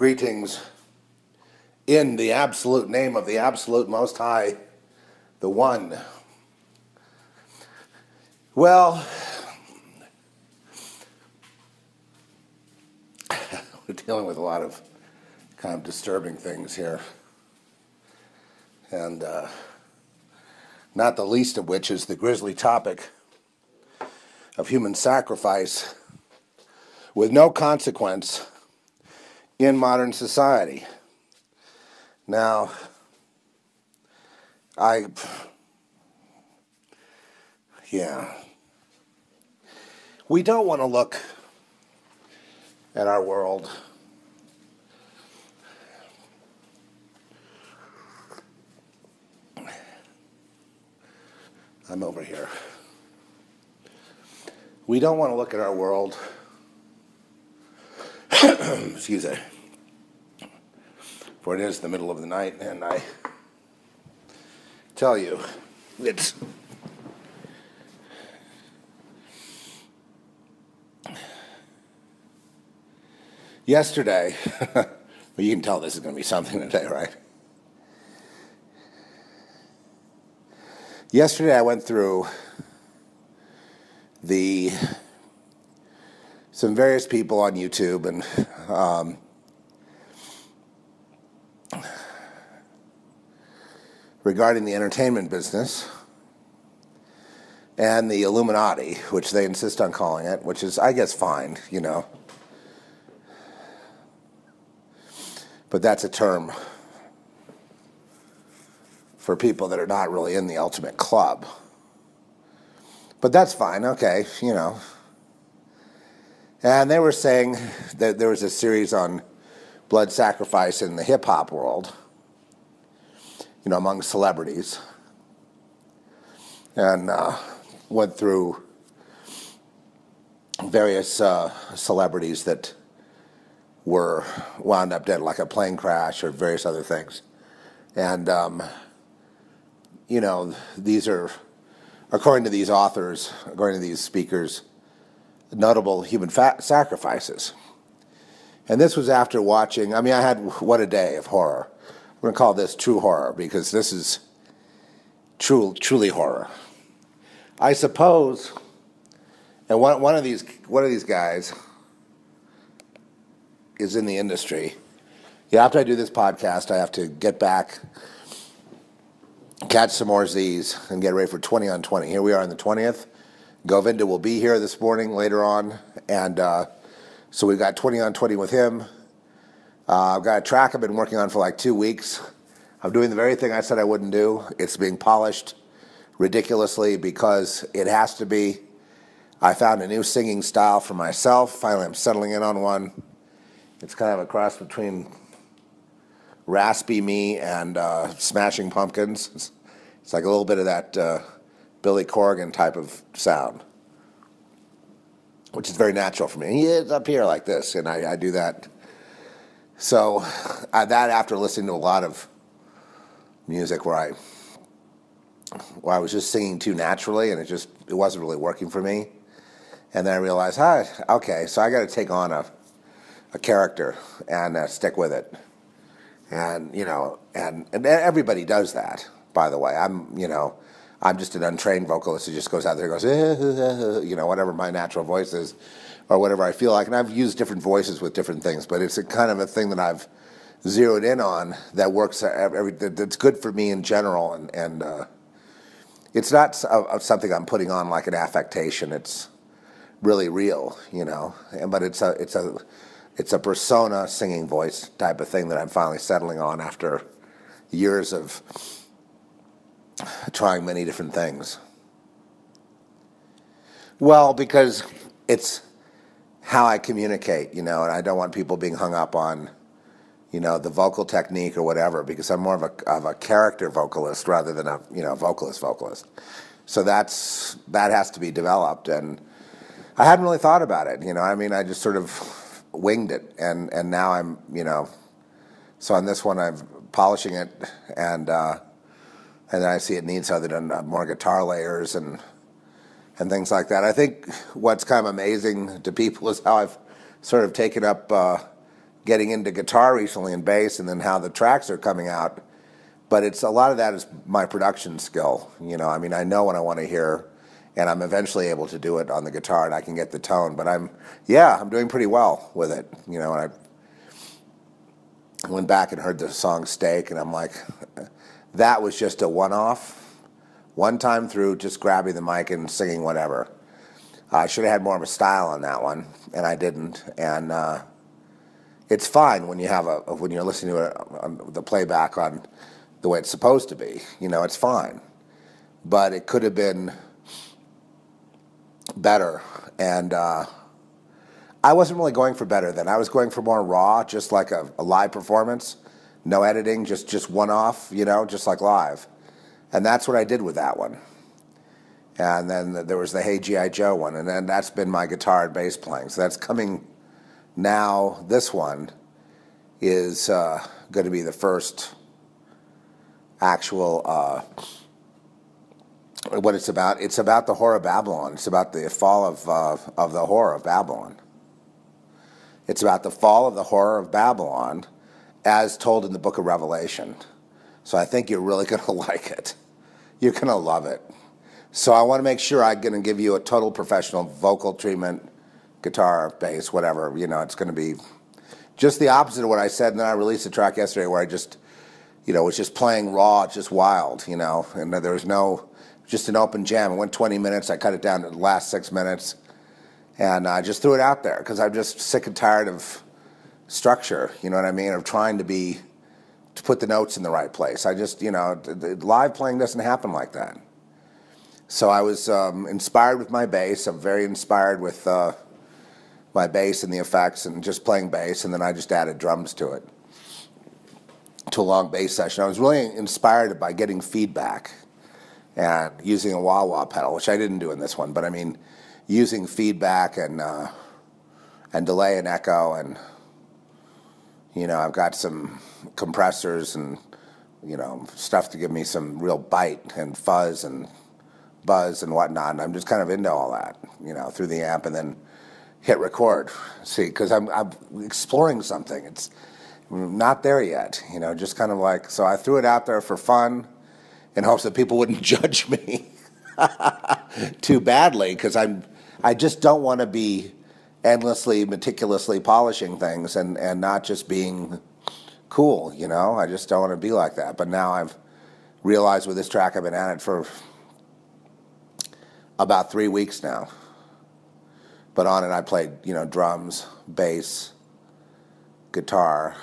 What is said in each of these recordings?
Greetings in the absolute name of the absolute Most High, the One. Well, we're dealing with a lot of kind of disturbing things here. And not the least of which is the grisly topic of human sacrifice with no consequence in modern society. Now, we don't want to look at our world I'm over here. We don't want to look at our world excuse me, for it is the middle of the night, and I tell you, it's yesterday, well, you can tell this is going to be something today, right? Yesterday I went through some various people on YouTube and regarding the entertainment business and the Illuminati, which they insist on calling it, which is, I guess, fine, you know. But that's a term for people that are not really in the ultimate club. But that's fine, okay, you know. And they were saying that there was a series on blood sacrifice in the hip-hop world, you know, among celebrities. And went through various celebrities that were wound up dead, like a plane crash or various other things. And, you know, these are, according to these authors, according to these speakers, notable human sacrifices. And this was after watching, I mean, I had, what a day of horror. I'm going to call this true horror, because this is truly horror. I suppose, and one of these guys is in the industry. Yeah, after I do this podcast, I have to get back, catch some more Z's, and get ready for 20 on 20. Here we are on the 20th. Govinda will be here this morning later on, and so we've got 20 on 20 with him. I've got a track I've been working on for like 2 weeks. I'm doing the very thing I said I wouldn't do. It's being polished ridiculously because it has to be. I found a new singing style for myself. Finally, I'm settling in on one. It's kind of a cross between Raspy Me and Smashing Pumpkins. It's like a little bit of that Billy Corgan type of sound, which is very natural for me. He is up here like this, and I do that. So that after listening to a lot of music where I was just singing too naturally, and it wasn't really working for me. And then I realized, okay, so I got to take on a character and stick with it. And you know, and everybody does that. By the way, I'm just an untrained vocalist who just goes out there and goes, you know, whatever my natural voice is, or whatever I feel like. And I've used different voices with different things, but it's a kind of a thing that I've zeroed in on that works. That's good for me in general, and it's not something I'm putting on like an affectation. It's really real, you know. But it's a persona singing voice type of thing that I'm finally settling on after years of trying many different things. Well, because it's how I communicate, you know, and I don't want people being hung up on, you know, the vocal technique or whatever, because I'm more of a character vocalist rather than a, you know, vocalist. So that has to be developed, and I hadn't really thought about it, you know. I mean, I just sort of winged it, and now I'm, you know, so on this one I'm polishing it, and then I see it needs other than more guitar layers and things like that. I think what's kind of amazing to people is how I've sort of taken up getting into guitar recently and bass, and then how the tracks are coming out. But it's a lot of that is my production skill. You know, I mean, I know what I want to hear, and I'm eventually able to do it on the guitar, and I can get the tone. But I'm doing pretty well with it. You know, and I went back and heard the song "Steak," and I'm like, that was just a one-off, one time through, just grabbing the mic and singing whatever. I should have had more of a style on that one, and I didn't. And it's fine when you're listening to it on the playback on the way it's supposed to be. You know, it's fine. But it could have been better. And I wasn't really going for better then. I was going for more raw, just like a live performance. No editing, just one-off, you know, just like live. And that's what I did with that one. And then there was the Hey G.I. Joe one, and then that's been my guitar and bass playing. So that's coming now. This one is going to be the first actual, what it's about. It's about the Whore of Babylon. It's about the fall of the Whore of Babylon. It's about the fall of the Whore of Babylon as told in the book of Revelation. So I think you're really going to like it. You're going to love it. So I want to make sure I'm going to give you a total professional vocal treatment, guitar, bass, whatever. You know, it's going to be just the opposite of what I said. And then I released a track yesterday where I just, you know, was just playing raw, just wild, you know. And there was just an open jam. It went 20 minutes. I cut it down to the last 6 minutes. And I just threw it out there because I'm just sick and tired of structure, you know what I mean, of trying to put the notes in the right place. I just, you know, live playing doesn't happen like that. So I was inspired with my bass. I'm very inspired with my bass and the effects and just playing bass, and then I just added drums to it, to a long bass session. I was really inspired by getting feedback and using a wah-wah pedal, which I didn't do in this one, but I mean, using feedback and delay and echo, and you know, I've got some compressors and, you know, stuff to give me some real bite and fuzz and buzz and whatnot. And I'm just kind of into all that, you know, through the amp, and then hit record. See, because I'm exploring something. It's not there yet, you know, just kind of like, so I threw it out there for fun in hopes that people wouldn't judge me too badly, because I just don't want to be endlessly, meticulously polishing things and not just being cool, you know? I just don't want to be like that. But now I've realized with this track, I've been at it for about 3 weeks now. But on it, I played, you know, drums, bass, guitar,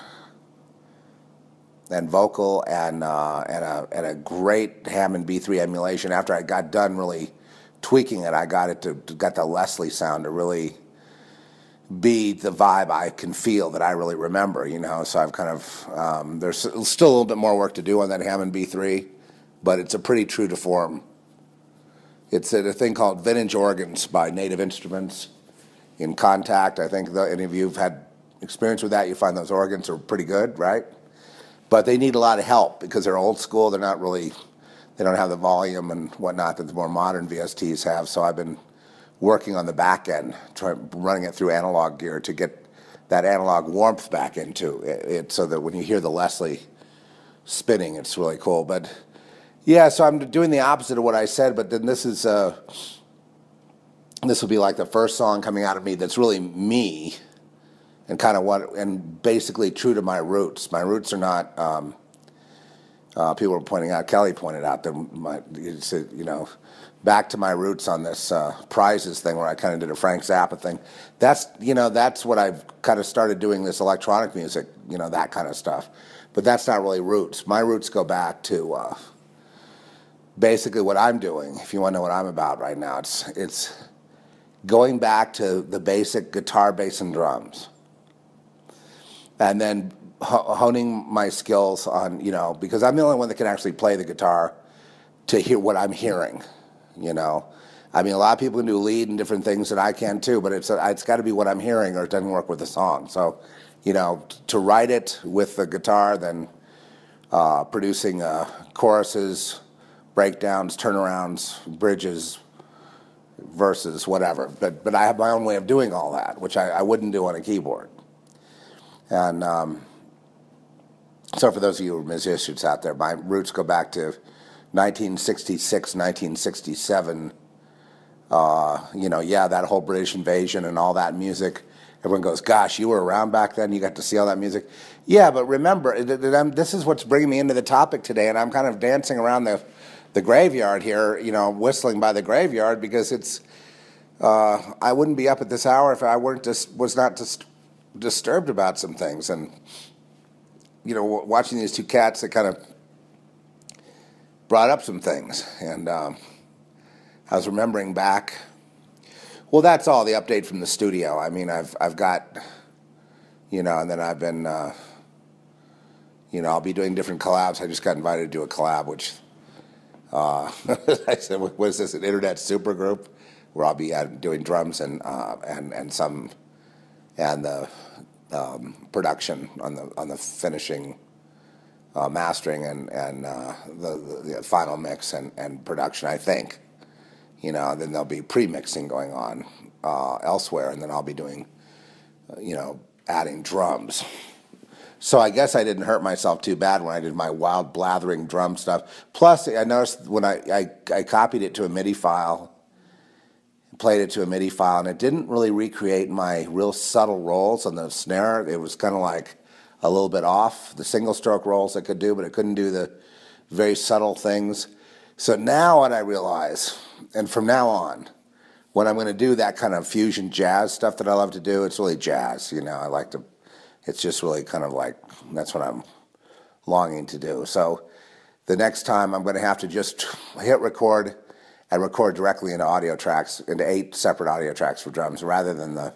and vocal, and a great Hammond B3 emulation. After I got done really tweaking it, I got the Leslie sound to really be the vibe I can feel that I really remember, you know. So I've kind of, there's still a little bit more work to do on that Hammond B3, but it's a pretty true to form. It's a thing called Vintage Organs by Native Instruments in Contact. I think any of you have had experience with that, you find those organs are pretty good, right? But they need a lot of help because they're old school. They're not really, they don't have the volume and whatnot that the more modern VSTs have. So I've been working on the back end, running it through analog gear to get that analog warmth back into it, so that when you hear the Leslie spinning, it's really cool. But yeah, so I'm doing the opposite of what I said, but then this will be like the first song coming out of me that's really me, and kind of and basically true to my roots. My roots are not, people were pointing out, Kelly pointed out that you know, back to my roots on this prizes thing where I kind of did a Frank Zappa thing. That's, you know, that's what I've kind of started doing, this electronic music, you know, that kind of stuff. But that's not really roots. My roots go back to basically what I'm doing. If you want to know what I'm about right now, it's going back to the basic guitar, bass, and drums. And then honing my skills on, you know, because I'm the only one that can actually play the guitar to hear what I'm hearing, you know. I mean, a lot of people can do lead and different things that I can too, but it's got to be what I'm hearing or it doesn't work with the song. So, you know, to write it with the guitar, then producing choruses, breakdowns, turnarounds, bridges, verses, whatever. But I have my own way of doing all that, which I wouldn't do on a keyboard. And so for those of you who are musicians out there, my roots go back to 1966, 1967. That whole British invasion and all that music. Everyone goes, gosh, you were around back then, you got to see all that music. Yeah, but remember, this is what's bringing me into the topic today, and I'm kind of dancing around the graveyard here, whistling by the graveyard, because it's, I wouldn't be up at this hour if I was not disturbed about some things. And, watching these two cats, that kind of brought up some things. And I was remembering back. Well, that's all the update from the studio. I mean, I've got, and then I've been, I'll be doing different collabs. I just got invited to do a collab, which, I said, what is this, an internet supergroup, where I'll be doing drums and the production on the finishing, mastering and the final mix and production, I think. Then there'll be pre-mixing going on elsewhere, and then I'll be doing, adding drums. So I guess I didn't hurt myself too bad when I did my wild blathering drum stuff. Plus, I noticed when I copied it to a MIDI file, played it to a MIDI file, and it didn't really recreate my real subtle rolls on the snare. It was kind of like a little bit off. The single stroke rolls it could do, but it couldn't do the very subtle things. So now what I realize, and from now on, when I'm going to do that kind of fusion jazz stuff that I love to do, it's really jazz. I like to, it's just really kind of like, that's what I'm longing to do. So the next time I'm going to have to just hit record and record directly into audio tracks, into 8 separate audio tracks for drums, rather than the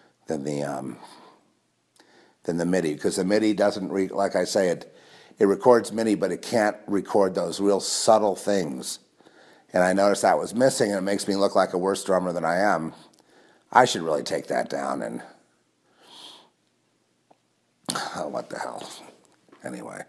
MIDI, because the MIDI doesn't, like I say, it records MIDI, but it can't record those real subtle things. And I noticed that was missing, and it makes me look like a worse drummer than I am. I should really take that down, and oh, what the hell. Anyway.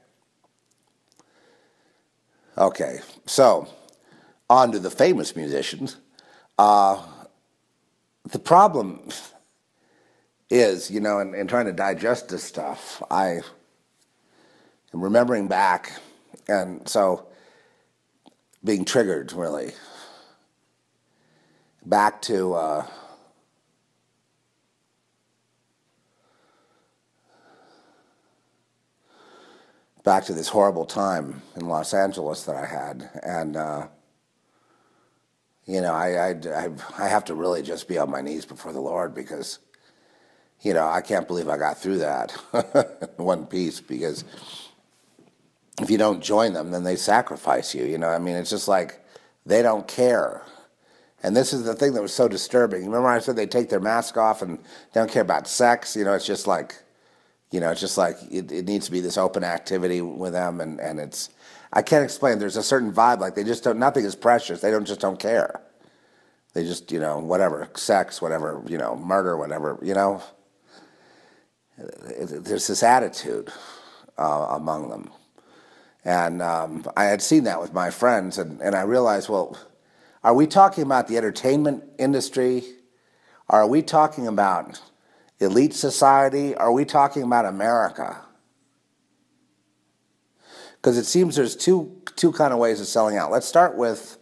Okay, so on to the famous musicians. The problem is, in trying to digest this stuff, I am remembering back, and so being triggered, really, back to this horrible time in Los Angeles that I had, and I have to really just be on my knees before the Lord, because I can't believe I got through that in one piece, because if you don't join them, then they sacrifice you. It's just like they don't care. And this is the thing that was so disturbing. Remember I said they take their mask off and they don't care about sex? It's just like, it needs to be this open activity with them, and it's, I can't explain. There's a certain vibe, like they just don't, nothing is precious. They just don't care. They just, whatever, sex, whatever, murder, whatever, there's this attitude among them. And I had seen that with my friends, and I realized, well, are we talking about the entertainment industry? Are we talking about elite society? Are we talking about America? Because it seems there's two kind of ways of selling out. Let's start with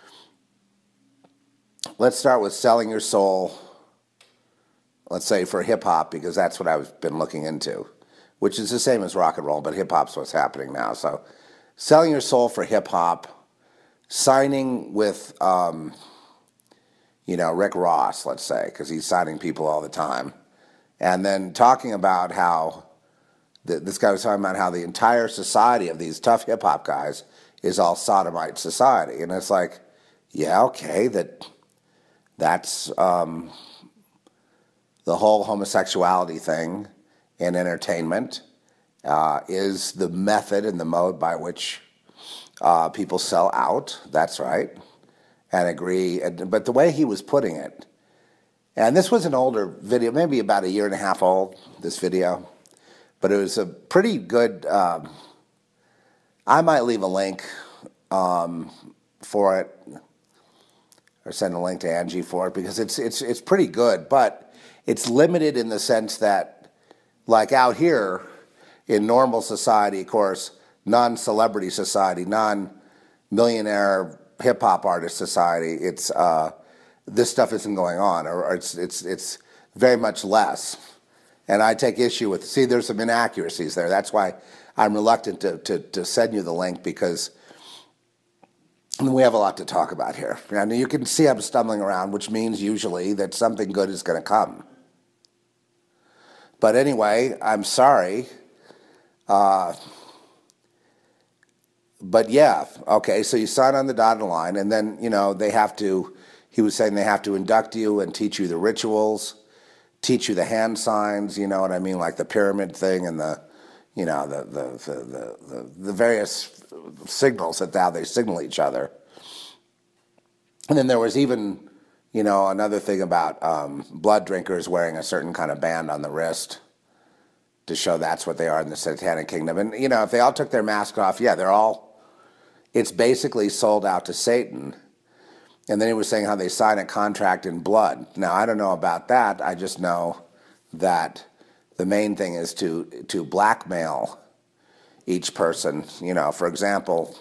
selling your soul, let's say, for hip-hop, because that's what I've been looking into, which is the same as rock and roll, but hip-hop's what's happening now. So selling your soul for hip-hop, signing with, Rick Ross, let's say, because he's signing people all the time, and then talking about how, this guy was talking about how the entire society of these tough hip-hop guys is all sodomite society. And it's like, yeah, okay, that's the whole homosexuality thing in entertainment is the method and the mode by which people sell out. That's right. And agree. But the way he was putting it, and this was an older video, maybe about 1.5 years old, this video, but it was a pretty good, I might leave a link for it, or send a link to Angie for it, because it's pretty good, but it's limited in the sense that like out here in normal society, of course, non-celebrity society, non-millionaire hip-hop artist society, it's this stuff isn't going on, or it's very much less. And I take issue with, see, there's some inaccuracies there. That's why I'm reluctant to send you the link, because we have a lot to talk about here. And you can see I'm stumbling around, which means usually that something good is going to come. But anyway, I'm sorry. But yeah, okay, so you sign on the dotted line, and then, they have to, he was saying they have to induct you and teach you the rituals, teach you the hand signs, you know what I mean, like the pyramid thing and the various signals that how they signal each other. And then there was even, another thing about blood drinkers wearing a certain kind of band on the wrist to show that's what they are in the Satanic Kingdom. And, if they all took their mask off, yeah, it's basically sold out to Satan. And then he was saying how they sign a contract in blood. Now, I don't know about that. I just know that the main thing is to blackmail each person. For example,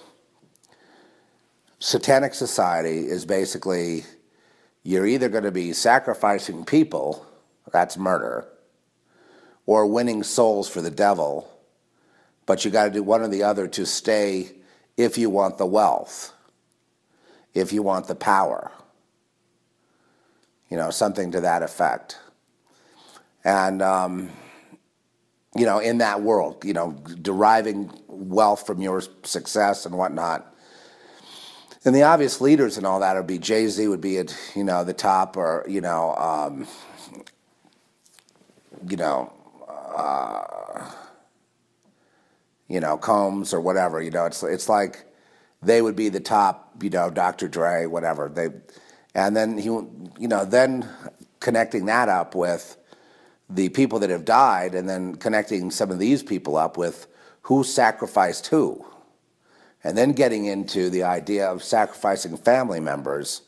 Satanic Society is basically, you're either going to be sacrificing people, that's murder, or winning souls for the devil, but you got to do one or the other to stay if you want the wealth, if you want the power, something to that effect. And, in that world, deriving wealth from your success and whatnot. And the obvious leaders and all that would be Jay-Z would be at, the top, or, Combs or whatever, it's like they would be the top, Dr. Dre, whatever. And then then connecting that up with the people that have died, and then connecting some of these people up with who sacrificed who, and then getting into the idea of sacrificing family members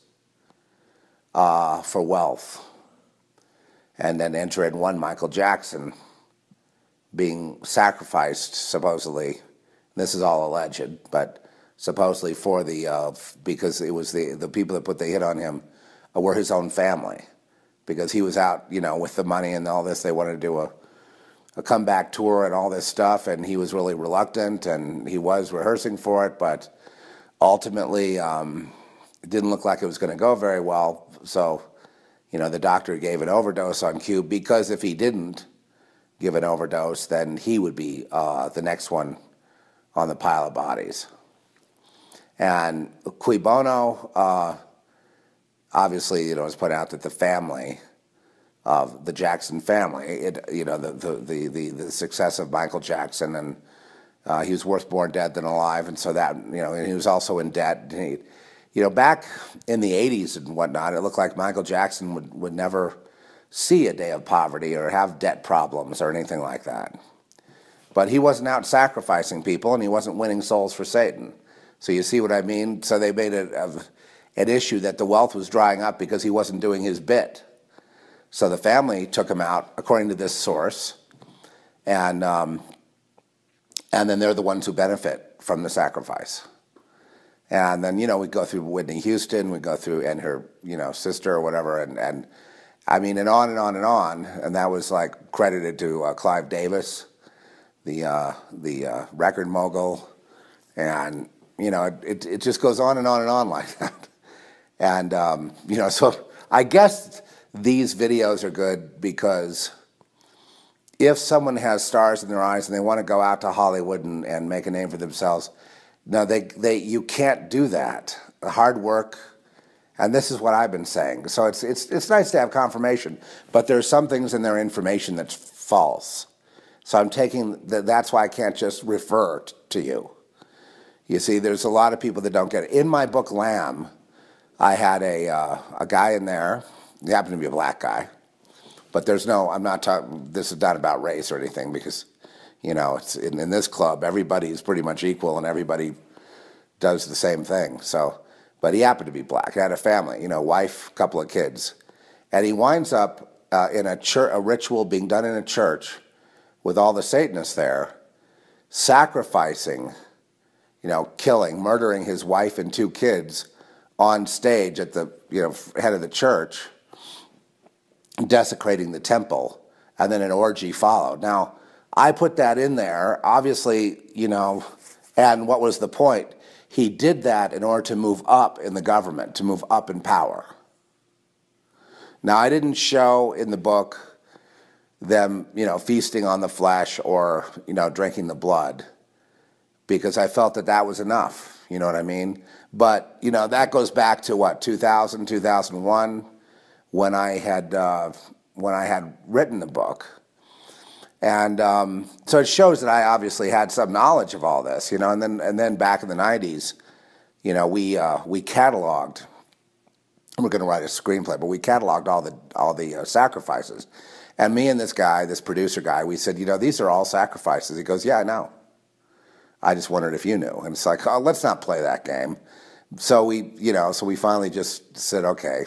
for wealth, and then enter in one Michael Jackson being sacrificed, supposedly, this is all alleged, but supposedly for because it was the people that put the hit on him were his own family, because he was out, with the money and all this. They wanted to do a comeback tour and all this stuff, and he was really reluctant, and he was rehearsing for it, but ultimately it didn't look like it was going to go very well. So, the doctor gave an overdose on cue, because if he didn't give an overdose, then he would be the next one on the pile of bodies. And cui bono, obviously, it's put out that the family of the Jackson family, the success of Michael Jackson, and he was worse born dead than alive, and so that, and he was also in debt. Back in the 80s and whatnot, it looked like Michael Jackson would never see a day of poverty or have debt problems or anything like that. But he wasn't out sacrificing people, and he wasn't winning souls for Satan. So you see what I mean? So they made it an issue that the wealth was drying up because he wasn't doing his bit. So the family took him out, according to this source, and then they're the ones who benefit from the sacrifice. And then, we go through Whitney Houston, we go through, and her, sister or whatever, and I mean, and on and on and on. And that was like credited to Clive Davis, the record mogul, and it just goes on and on and on like that. And so I guess these videos are good because if someone has stars in their eyes and they want to go out to Hollywood and make a name for themselves, no, you can't do that. The hard work, and this is what I've been saying. So it's nice to have confirmation, but there's some things in their information that's false. So I'm taking that's why I can't just refer to you. You see, there's a lot of people that don't get it. In my book Lamb, I had a guy in there. He happened to be a black guy, but I'm not talking. This is not about race or anything, because it's in this club, everybody is pretty much equal and everybody does the same thing. So, but he happened to be black. He had a family, wife, couple of kids, and he winds up in a ritual being done in a church with all the Satanists there, sacrificing, killing, murdering his wife and 2 kids on stage at the head of the church, desecrating the temple, and then an orgy followed. Now, I put that in there, obviously, and what was the point? He did that in order to move up in the government, to move up in power. Now, I didn't show in the book them, feasting on the flesh or, drinking the blood, because I felt that was enough, you know what I mean? But, that goes back to what, 2000, 2001, when I had written the book. And so it shows that I obviously had some knowledge of all this, and then back in the 90s, we cataloged. We're going to write a screenplay, but we cataloged all the sacrifices. And me and this guy, this producer guy, we said, these are all sacrifices. He goes, yeah, I know. I just wondered if you knew. And it's like, oh, let's not play that game. So we finally just said, okay,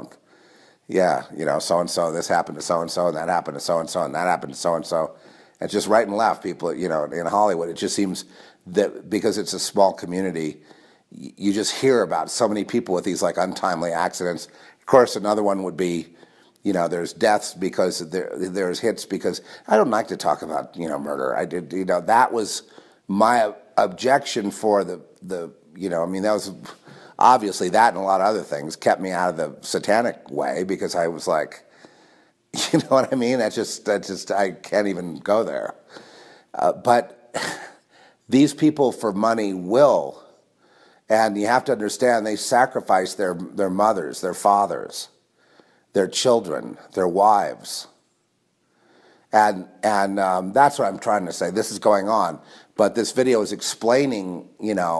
yeah, so-and-so, this happened to so-and-so, and that happened to so-and-so, and that happened to so-and-so. And just right and left, people, in Hollywood, it just seems that because it's a small community, you just hear about so many people with these, untimely accidents. Of course, another one would be, there's deaths because there's hits because I don't like to talk about, murder. I did, that was my objection for that was... Obviously, that and a lot of other things kept me out of the satanic way because I was like, you know what I mean? That's just I can't even go there. But these people for money will, and you have to understand, they sacrifice their mothers, their fathers, their children, their wives. And that's what I'm trying to say. This is going on. But this video is explaining,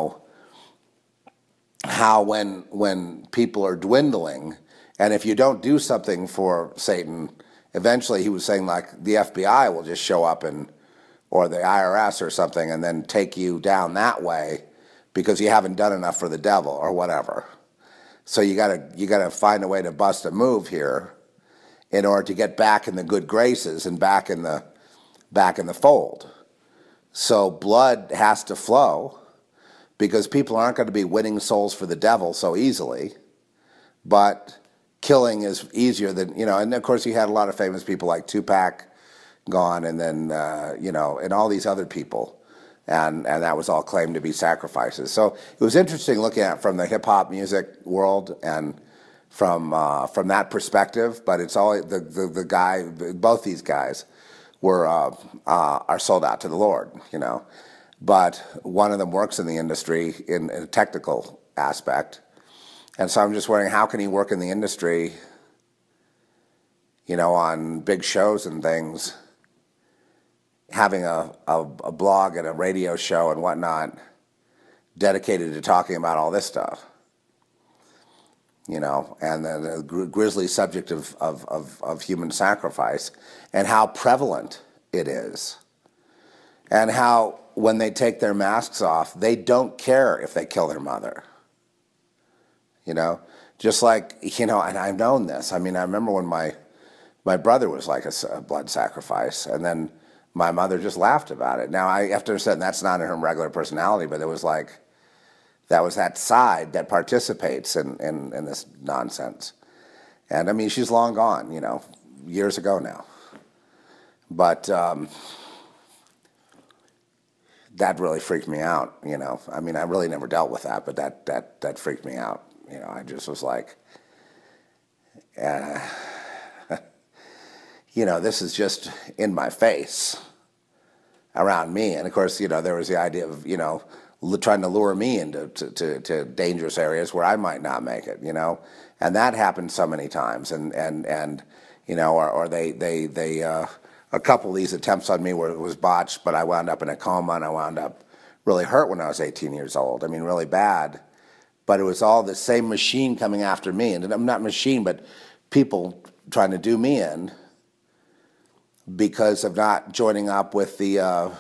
how when people are dwindling, and if you don't do something for Satan, eventually he was saying the FBI will just show up or the IRS or something and then take you down that way because you haven't done enough for the devil or whatever. So you gotta find a way to bust a move here in order to get back in the good graces and back in the fold. So blood has to flow, because people aren't going to be winning souls for the devil so easily, but killing is easier than, and of course you had a lot of famous people like Tupac gone, and then, and all these other people, and that was all claimed to be sacrifices. So it was interesting looking at it from the hip-hop music world and from that perspective, but it's all, the guy, both these guys are sold out to the Lord, But one of them works in the industry in a technical aspect. And so I'm just wondering, how can he work in the industry, on big shows and things, having a blog and a radio show and whatnot dedicated to talking about all this stuff, and the grisly subject of human sacrifice and how prevalent it is. And how when they take their masks off, they don't care if they kill their mother. Just like, and I've known this. I mean, I remember when my brother was like a blood sacrifice, and then my mother just laughed about it. Now, I have to understand that's not in her regular personality, but it was that was that side that participates in this nonsense. And I mean, she's long gone, years ago now. But that really freaked me out, I mean, I really never dealt with that, but that freaked me out. I just was like, this is just in my face around me. And of course, there was the idea of, trying to lure me into to dangerous areas where I might not make it, and that happened so many times. And or they a couple of these attempts on me where it was botched, but I wound up in a coma and I wound up really hurt when I was 18 years old. I mean, really bad. But it was all the same machine coming after me. And I'm not machine, but people trying to do me in because of not joining up with the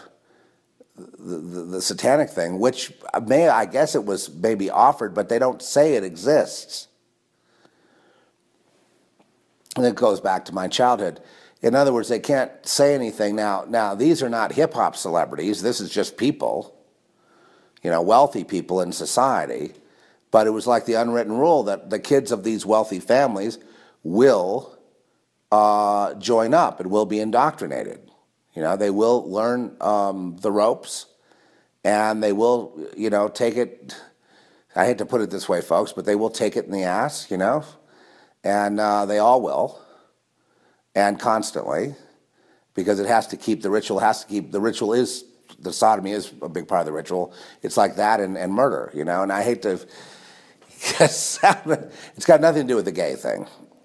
satanic thing, which I guess it was maybe offered, but they don't say it exists. And it goes back to my childhood. In other words, they can't say anything. Now these are not hip-hop celebrities. This is just people, wealthy people in society. But it was like the unwritten rule that the kids of these wealthy families will join up and will be indoctrinated. They will learn the ropes, and they will, take it. I hate to put it this way, folks, but they will take it in the ass, and they all will, and constantly, because it has to keep the ritual. The ritual is the sodomy is a big part of the ritual. It's like that and murder, And I hate to. It's got nothing to do with the gay thing.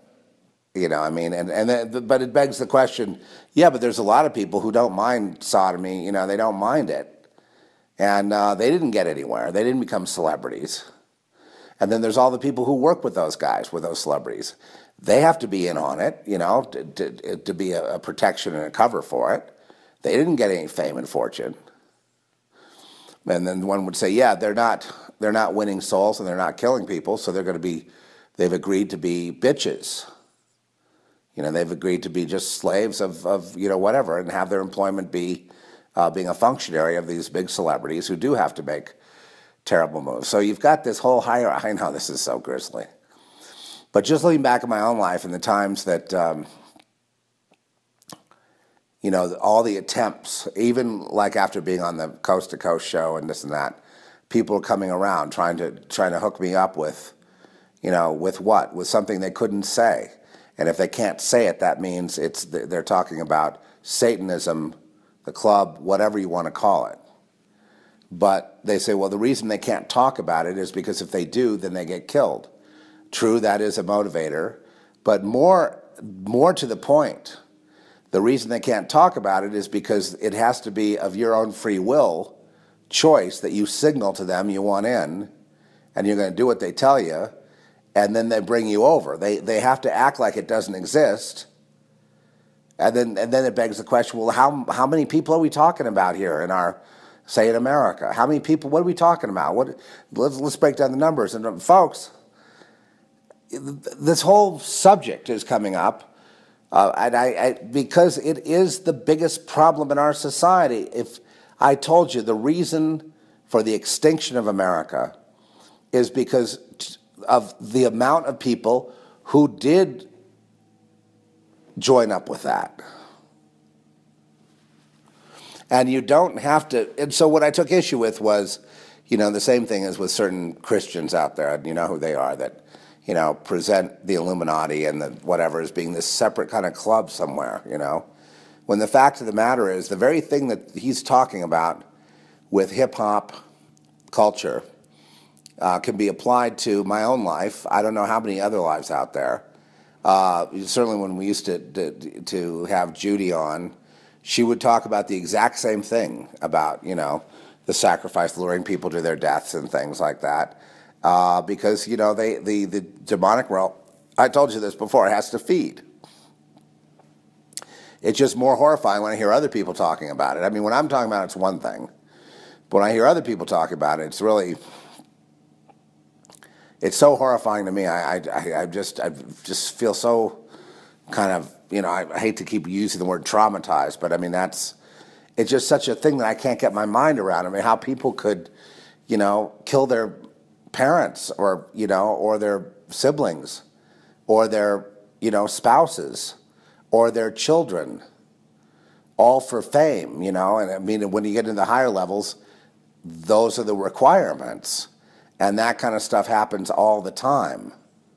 But it begs the question, but there's a lot of people who don't mind sodomy, they don't mind it. And they didn't get anywhere. They didn't become celebrities. And then there's all the people who work with those guys, with those celebrities. They have to be in on it, to be a protection and a cover for it. They didn't get any fame and fortune. And then one would say, they're not winning souls and they're not killing people, so they've agreed to be bitches. They've agreed to be just slaves of whatever, and have their employment be being a functionary of these big celebrities who do have to make terrible moves. So you've got this whole hierarchy. I know this is so grisly. But just looking back at my own life and the times that, all the attempts, even like after being on the Coast to Coast show and this and that, people are coming around trying to hook me up with, with what? With something they couldn't say. And if they can't say it, that means they're talking about Satanism, the club, whatever you want to call it. But they say, well, the reason they can't talk about it is because if they do, then they get killed. True, that is a motivator. But more to the point, the reason they can't talk about it is because it has to be of your own free will choice that you signal to them you want in, and you're going to do what they tell you, and then they bring you over. They have to act like it doesn't exist. And then it begs the question, well, how many people are we talking about here in America? How many people, what are we talking about? Let's break down the numbers. And folks, this whole subject is coming up, because it is the biggest problem in our society. If I told you the reason for the extinction of America is because of the amount of people who did join up with that. And you don't have to, and so what I took issue with was, the same thing as with certain Christians out there, you know who they are, that, present the Illuminati and the whatever as being this separate kind of club somewhere, when the fact of the matter is the very thing that he's talking about with hip-hop culture can be applied to my own life. I don't know how many other lives out there. Certainly when we used to have Judy on, she would talk about the exact same thing about, the sacrifice, luring people to their deaths and things like that. Because, the demonic realm, I told you this before, it has to feed. It's just more horrifying when I hear other people talking about it. I mean, when I'm talking about it, it's one thing. But when I hear other people talk about it, it's so horrifying to me. I just feel so kind of, I hate to keep using the word traumatized, but I mean, it's just such a thing that I can't get my mind around. I mean, how people could, kill their parents or their siblings or their, spouses or their children, all for fame, and I mean, when you get into the higher levels, those are the requirements. And that kind of stuff happens all the time.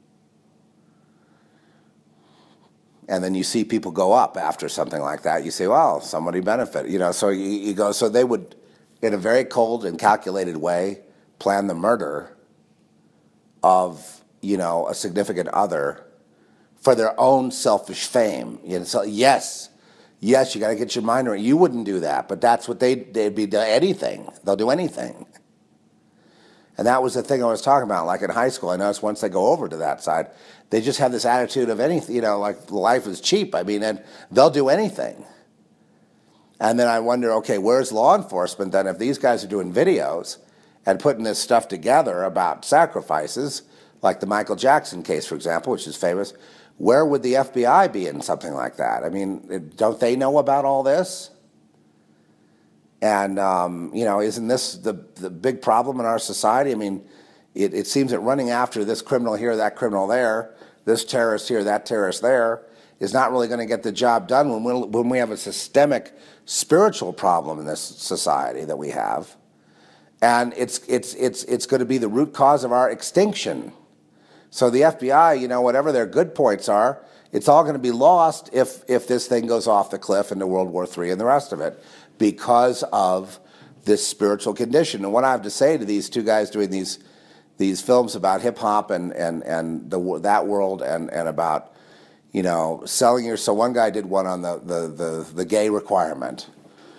And then you see people go up after something like that. You say, well, somebody benefited. So you go, so they would, in a very cold and calculated way, plan the murder of, a significant other for their own selfish fame. So yes, you got to get your mind around. You wouldn't do that, but that's what they'd be anything. They'll do anything. And that was the thing I was talking about. Like in high school, I noticed once they go over to that side, they just have this attitude of anything, like life is cheap. I mean, and they'll do anything. And then I wonder, okay, where's law enforcement then if these guys are doing videos and putting this stuff together about sacrifices, like the Michael Jackson case, for example, which is famous. where would the FBI be in something like that? I mean, don't they know about all this? And, isn't this the big problem in our society? I mean, it seems that running after this criminal here, that criminal there, this terrorist here, that terrorist there, is not really going to get the job done when we have a systemic spiritual problem in this society that we have. And it's going to be the root cause of our extinction. So the FBI, whatever their good points are, it's all going to be lost if this thing goes off the cliff into World War III and the rest of it, because of this spiritual condition. And what I have to say to these two guys doing these films about hip hop and that world and about selling your. So one guy did one on the gay requirement,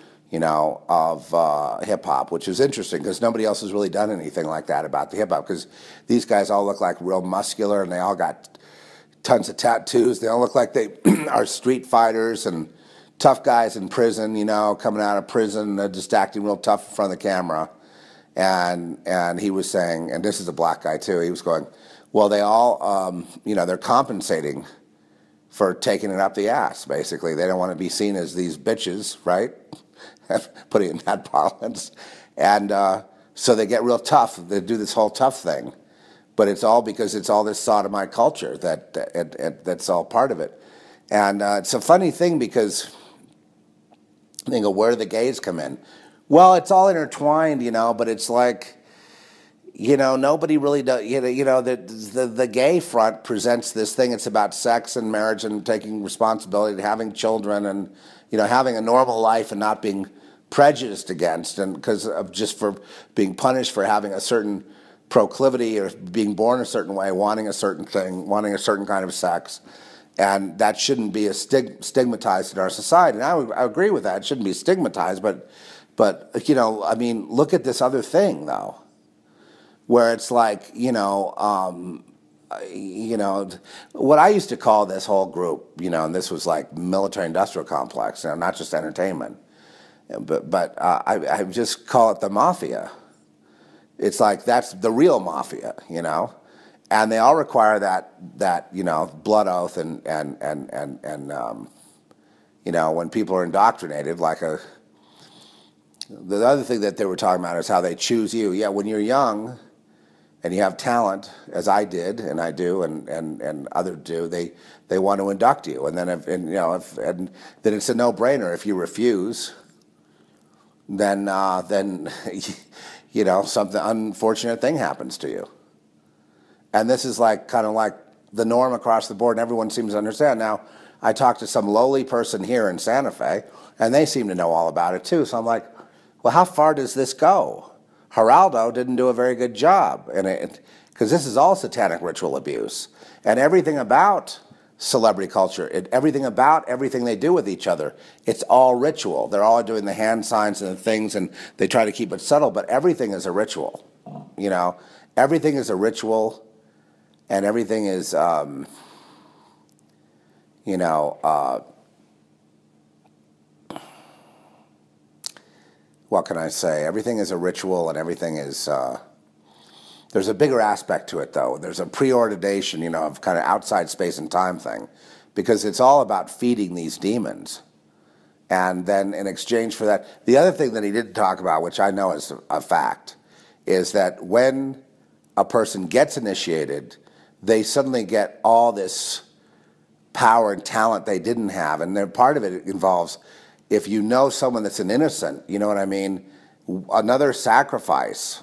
of hip hop, which is interesting because nobody else has really done anything like that about the hip hop, because these guys all look like real muscular and they all got tons of tattoos. They all look like they are street fighters and tough guys in prison, coming out of prison, just acting real tough in front of the camera. And he was saying, and this is a black guy too, he was going, well, they all, they're compensating for taking it up the ass, basically. They don't want to be seen as these bitches, right? Putting it in that parlance. And so they get real tough. They do this whole tough thing. But it's all because it's all this sodomite culture that's all part of it. And it's a funny thing because I think, where do the gays come in? Well, it's all intertwined, but it's like, nobody really does, the gay front presents this thing. It's about sex and marriage and taking responsibility and having children and, having a normal life and not being prejudiced against, and because of just for being punished for having a certain proclivity or being born a certain way, wanting a certain thing, wanting a certain kind of sex. And that shouldn't be stigmatized in our society. And I agree with that. It shouldn't be stigmatized, but look at this other thing, though, where it's like, what I used to call this whole group, and this was like military-industrial complex, not just entertainment, but I just call it the mafia. It's like that's the real mafia, and they all require that blood oath and when people are indoctrinated, like the other thing that they were talking about is how they choose you. Yeah, when you're young and you have talent, as I did and I do and others do, they want to induct you, and then then it's a no-brainer. If you refuse, then something unfortunate thing happens to you. And this is kind of like the norm across the board, and everyone seems to understand. Now, I talked to some lowly person here in Santa Fe, and they seem to know all about it too. So I'm like, well, how far does this go? Geraldo didn't do a very good job, because this is all satanic ritual abuse. And everything about celebrity culture, everything about everything they do with each other, it's all ritual. They're all doing the hand signs and the things, and they try to keep it subtle, but everything is a ritual. Everything is a ritual. And everything is, what can I say? Everything is a ritual, and everything is, there's a bigger aspect to it, though. There's a preordination, of kind of outside space and time thing, because it's all about feeding these demons. And then in exchange for that, the other thing that he didn't talk about, which I know is a fact, is that when a person gets initiated, they suddenly get all this power and talent they didn't have. And part of it involves, if you know someone that's an innocent, you know what I mean? Another sacrifice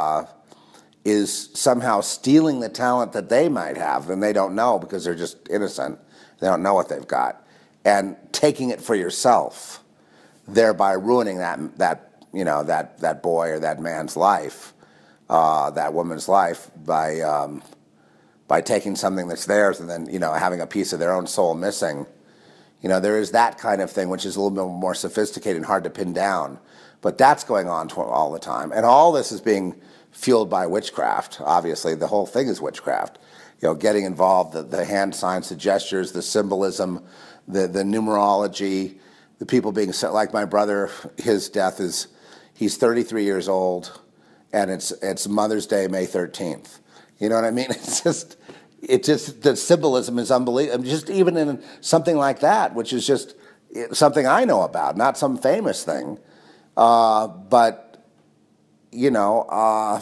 is somehow stealing the talent that they might have, and they don't know because they're just innocent. They don't know what they've got. And taking it for yourself, thereby ruining that boy or that man's life, that woman's life, by taking something that's theirs and then, having a piece of their own soul missing. There is that kind of thing, which is a little bit more sophisticated and hard to pin down. But that's going on all the time. And all this is being fueled by witchcraft. Obviously, the whole thing is witchcraft. Getting involved, the hand signs, the gestures, the symbolism, the numerology, the people being set. Like my brother, his death is, he's 33 years old, and it's Mother's Day, May 13th. You know what I mean? It's just, It's just the symbolism is unbelievable. Just even in something like that, which is just something I know about, not some famous thing, but you know.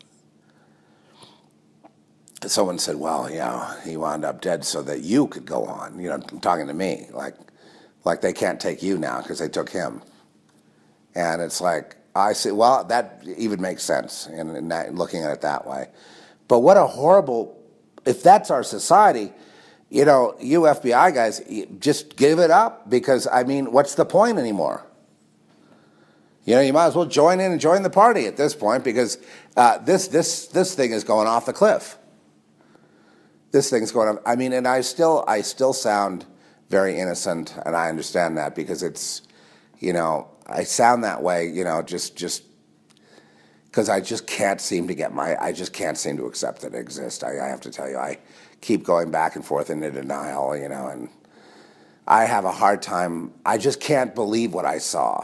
Someone said, "Well, yeah, he wound up dead so that you could go on." You know, talking to me, like they can't take you now because they took him. And it's like I say, well, that even makes sense in that, looking at it that way. But what a horrible, if that's our society, you know, you FBI guys, just give it up because, I mean, what's the point anymore? You know, you might as well join in and join the party at this point because this thing is going off the cliff. This thing's going on. I mean, and I still sound very innocent, and I understand that because it's, you know, I sound that way, you know, just because I just can't seem to I just can't seem to accept that it exists. I have to tell you, I keep going back and forth into denial, you know, and I have a hard time. I just can't believe what I saw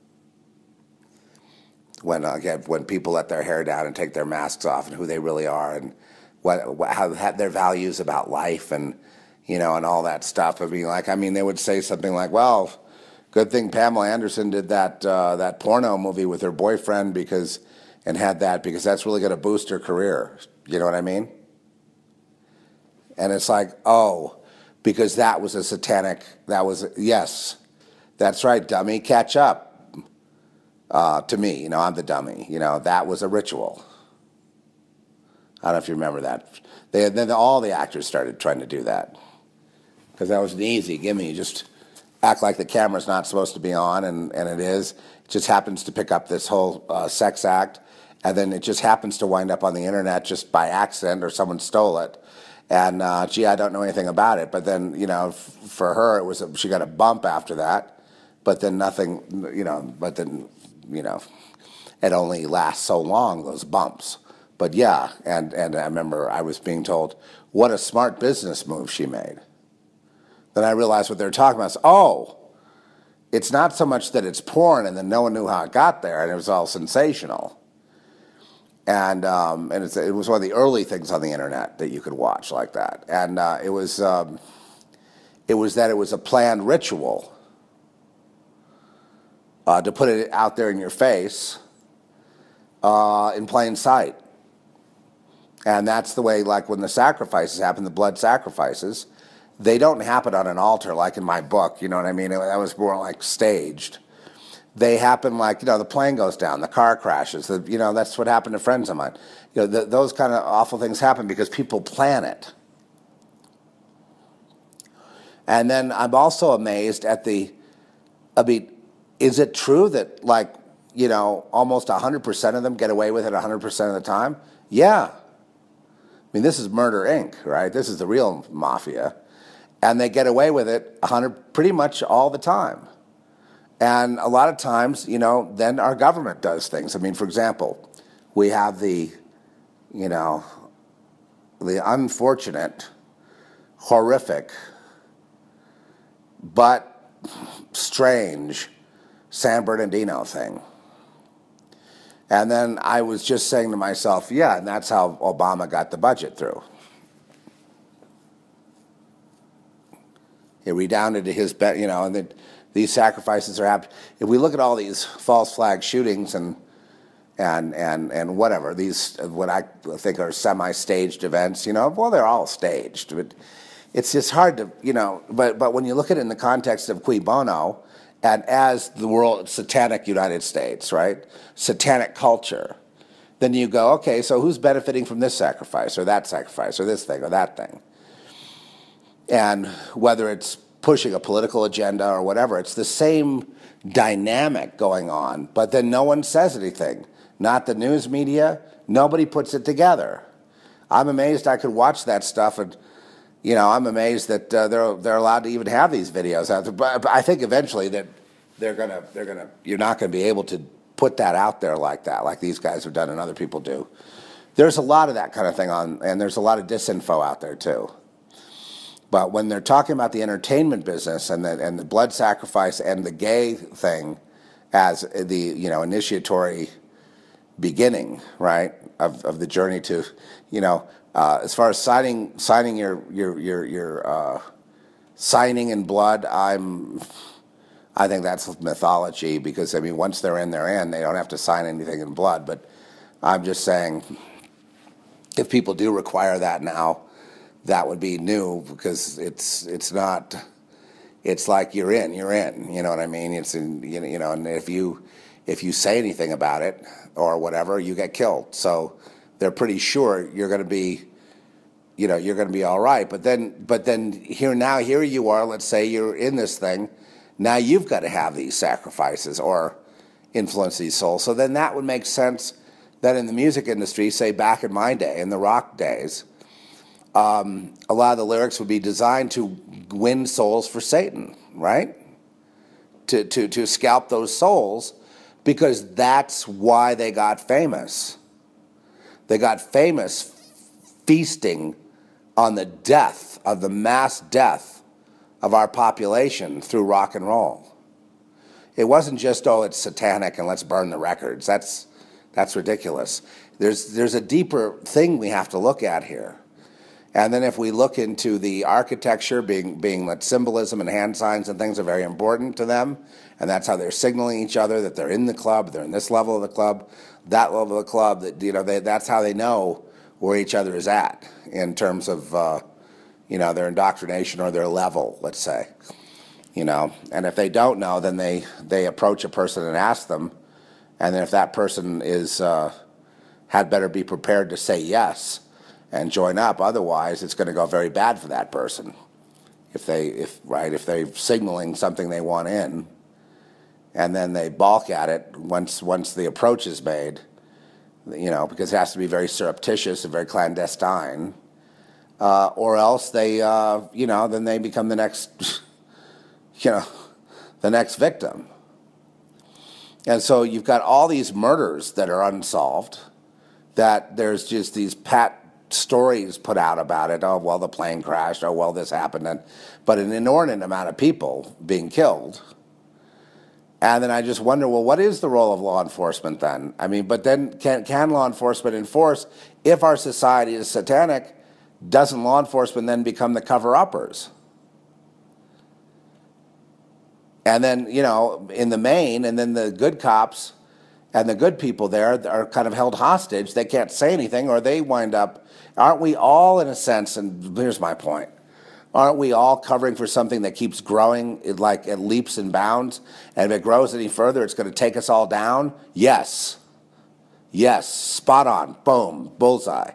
when people let their hair down and take their masks off and who they really are and how their values about life and, you know, and all that stuff. I mean, they would say something like, well, good thing Pamela Anderson did that porno movie with her boyfriend because that's really going to boost her career. You know what I mean? And it's like, oh, because that was a satanic, yes, that's right, dummy, catch up to me. You know, I'm the dummy. You know, that was a ritual. I don't know if you remember that. Then all the actors started trying to do that because that was an easy gimme. You just act like the camera's not supposed to be on, and it is. It just happens to pick up this whole sex act, and then it just happens to wind up on the internet just by accident or someone stole it. And, gee, I don't know anything about it. But then, you know, for her, she got a bump after that. But then nothing, you know, it only lasts so long, those bumps. But yeah, and I remember I was being told, what a smart business move she made. Then I realized what they were talking about. Oh, it's not so much that it's porn and then no one knew how it got there and it was all sensational. And it was one of the early things on the internet that you could watch like that. And it was that it was a planned ritual to put it out there in your face in plain sight. And that's the way, like when the sacrifices happen, the blood sacrifices, they don't happen on an altar like in my book, you know what I mean? That was more like staged. They happen like, you know, the plane goes down, the car crashes, you know, that's what happened to friends of mine. You know, those kind of awful things happen because people plan it. And then I'm also amazed at is it true that, like, you know, almost 100% of them get away with it 100% of the time? Yeah. I mean, this is Murder, Inc., right? This is the real mafia. And they get away with it pretty much all the time. And a lot of times, you know, then our government does things. I mean, for example, we have the unfortunate, horrific, but strange San Bernardino thing. And then I was just saying to myself, yeah, and that's how Obama got the budget through. It redounded to his, you know, and then these sacrifices are happening. If we look at all these false flag shootings and whatever, these what I think are semi-staged events, you know, well, they're all staged, but it's just hard to, you know, but when you look at it in the context of cui bono, and as the world, satanic United States, right? Satanic culture. Then you go, okay, so who's benefiting from this sacrifice or that sacrifice or this thing or that thing? And whether it's pushing a political agenda or whatever, it's the same dynamic going on, but then no one says anything. Not the news media, nobody puts it together. I'm amazed I could watch that stuff and, you know, I'm amazed that they're allowed to even have these videos out there. But I think eventually that you're not gonna be able to put that out there like that, like these guys have done and other people do. There's a lot of that kind of thing on, and there's a lot of disinfo out there too. But when they're talking about the entertainment business and the blood sacrifice and the gay thing as the, you know, initiatory beginning, right, of the journey to, you know, As far as signing your signing in blood, I think that's mythology, because I mean, once they're in, they're in. They don't have to sign anything in blood. But I'm just saying, if people do require that now, that would be new, because it's not. It's like you're in. You know what I mean? It's in, you know, and if you say anything about it or whatever, you get killed. So they're pretty sure you're going to be, you know, you're going to be all right. But then here you are. Let's say you're in this thing. Now you've got to have these sacrifices or influence these souls. So then that would make sense that in the music industry, say back in my day, in the rock days, a lot of the lyrics would be designed to win souls for Satan, right? To scalp those souls, because that's why they got famous. They got famous feasting on the death of the mass death of our population through rock and roll. It wasn't just, oh, it's satanic and let's burn the records. That's ridiculous. There's a deeper thing we have to look at here. And then if we look into the architecture, being that symbolism and hand signs and things are very important to them, and that's how they're signaling each other that they're in the club, they're in this level of the club, that level of the club, that, you know, that's how they know where each other is at in terms of you know, their indoctrination or their level, let's say. You know, and if they don't know, then they approach a person and ask them, and then if that person is had better be prepared to say yes and join up. Otherwise, it's going to go very bad for that person if they're signaling something they want in, and then they balk at it once the approach is made. You know, because it has to be very surreptitious and very clandestine, or else they, you know, then they become the next, you know, the next victim. And so you've got all these murders that are unsolved, that there's just these pat stories put out about it. Oh, well, the plane crashed. Oh, well, this happened. But an inordinate amount of people being killed. And then I just wonder, well, what is the role of law enforcement then? I mean, but then can law enforcement enforce? If our society is satanic, doesn't law enforcement then become the cover-uppers? And then, you know, in the main, and then the good cops and the good people there are kind of held hostage. They can't say anything, or they wind up, aren't we all, in a sense, and here's my point, aren't we all covering for something that keeps growing, like at leaps and bounds? And if it grows any further, it's going to take us all down? Yes. Yes. Spot on. Boom. Bullseye.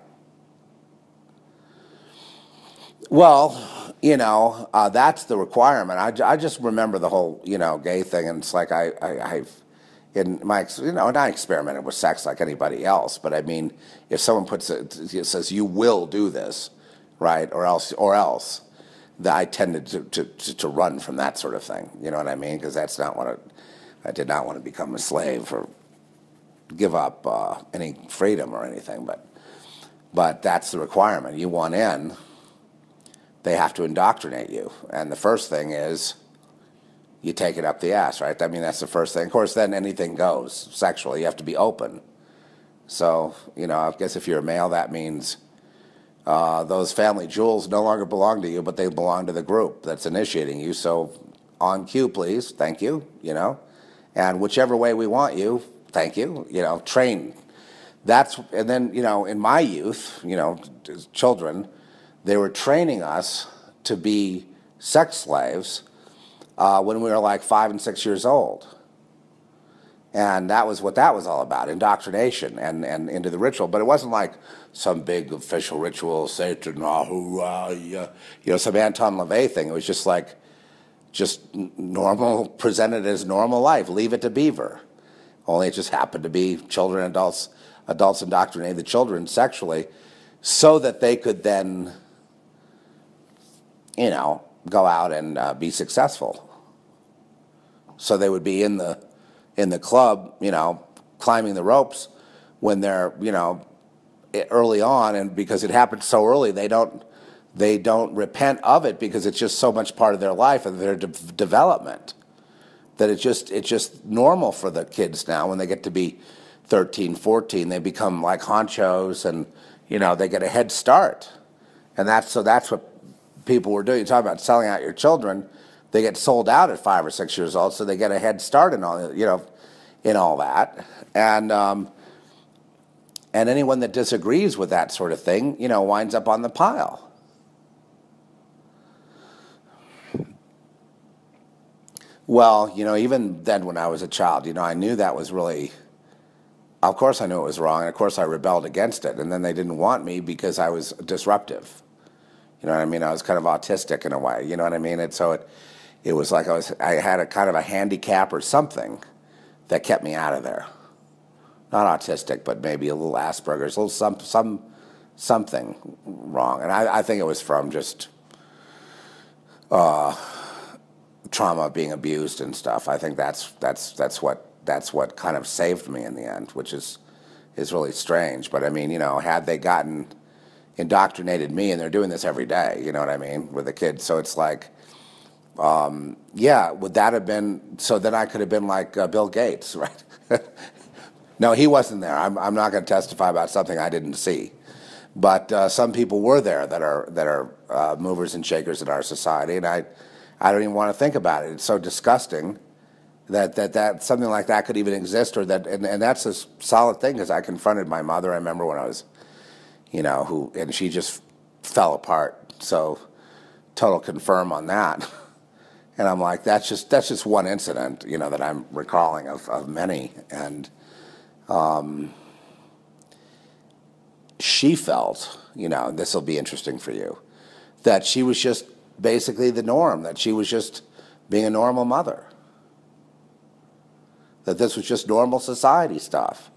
Well, you know, that's the requirement. I just remember the whole, you know, gay thing, and it's like I've in my, you know, and I experimented with sex like anybody else, but I mean, if someone it says you will do this, right, or else, that I tended to run from that sort of thing. You know what I mean? Because that's not what I did not want to become a slave or give up any freedom or anything. But that's the requirement. You want in, they have to indoctrinate you, and the first thing is you take it up the ass, right? I mean, that's the first thing. Of course, then anything goes sexually. You have to be open. So, you know, I guess if you're a male, that means those family jewels no longer belong to you, but they belong to the group that's initiating you. So on cue, please, thank you, you know. And whichever way we want you, thank you, you know, train. And then, you know, in my youth, you know, as children, they were training us to be sex slaves when we were like 5 and 6 years old. And that was what that was all about, indoctrination and into the ritual. But it wasn't like some big official ritual, Satan, you know, some Anton LaVey thing. It was just like, normal, presented as normal life. Leave it to Beaver. Only it just happened to be children, adults indoctrinating the children sexually so that they could then, you know, go out and be successful. So they would be in the club, you know, climbing the ropes when they're, you know, early on, and because it happened so early, they don't repent of it because it's just so much part of their life and their development that it's just normal for the kids now when they get to be 13, 14. They become like honchos and, they get a head start. And that's what people were doing. You talk about selling out your children. They get sold out at 5 or 6 years old, so they get a head start in all, in all that. And anyone that disagrees with that sort of thing, winds up on the pile. Well, even then when I was a child, I knew that was really, of course I knew it was wrong, and of course I rebelled against it. And then they didn't want me because I was disruptive. You know what I mean? I was kind of autistic in a way, you know what I mean? And so it was like I had a kind of a handicap or something that kept me out of there. Not autistic, but maybe a little Asperger's, a little something wrong. And I think it was from just trauma, being abused and stuff. I think that's what kind of saved me in the end, which is really strange. But I mean, had they gotten indoctrinated me, and they're doing this every day, you know what I mean, with the kids. So it's like, yeah, would that have been, so then I could have been like Bill Gates, right? No, he wasn't there. I'm not going to testify about something I didn't see. But some people were there that are movers and shakers in our society, and I don't even want to think about it. It's so disgusting that something like that could even exist, or that, and that's a solid thing, because I confronted my mother. I remember when I was, and she just fell apart. So total confirm on that. And I'm like, that's just one incident, that I'm recalling of many. And she felt, this will be interesting for you, that she was just basically the norm, that she was just being a normal mother, that this was just normal society stuff.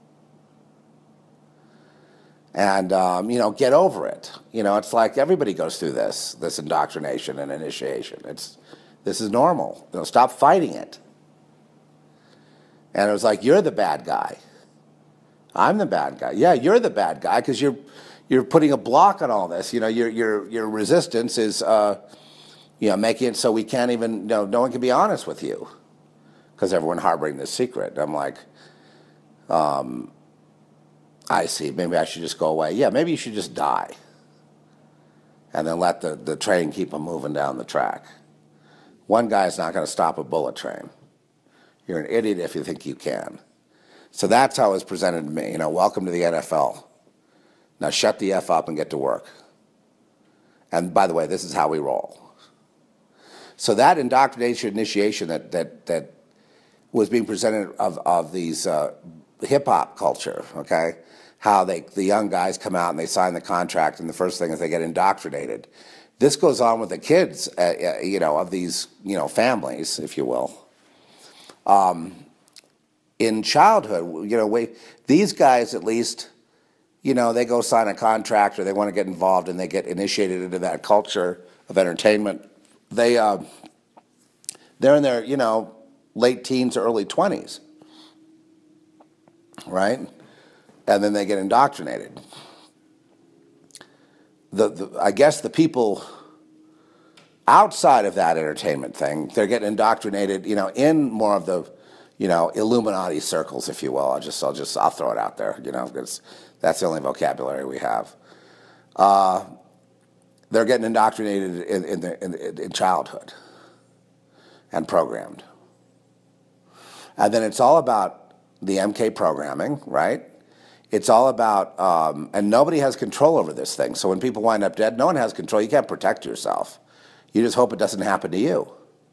And, get over it. It's like everybody goes through this indoctrination and initiation. This is normal. Stop fighting it. And it was like, you're the bad guy. I'm the bad guy. Yeah, you're the bad guy because you're putting a block on all this. Your resistance is, making it so we can't even, no one can be honest with you because everyone harboring this secret. I'm like, I see. Maybe I should just go away. Yeah, maybe you should just die. And then let the train keep on moving down the track. One guy's not going to stop a bullet train. You're an idiot if you think you can. So that's how it was presented to me. Welcome to the NFL. Now shut the F up and get to work. And by the way, this is how we roll. So that indoctrination initiation that was being presented of these hip-hop culture, okay, how the young guys come out and they sign the contract, and the first thing is they get indoctrinated. This goes on with the kids, of these, families, if you will. In childhood, these guys at least, they go sign a contract or they want to get involved and they get initiated into that culture of entertainment. They're in their, late teens or early 20s, right? And then they get indoctrinated. I guess the people outside of that entertainment thing, they're getting indoctrinated, in more of the, Illuminati circles, if you will. I'll throw it out there, because that's the only vocabulary we have. They're getting indoctrinated in childhood and programmed. And then it's all about the MK programming, right? It's all about, and nobody has control over this thing. So when people wind up dead, no one has control. You can't protect yourself. You just hope it doesn't happen to you.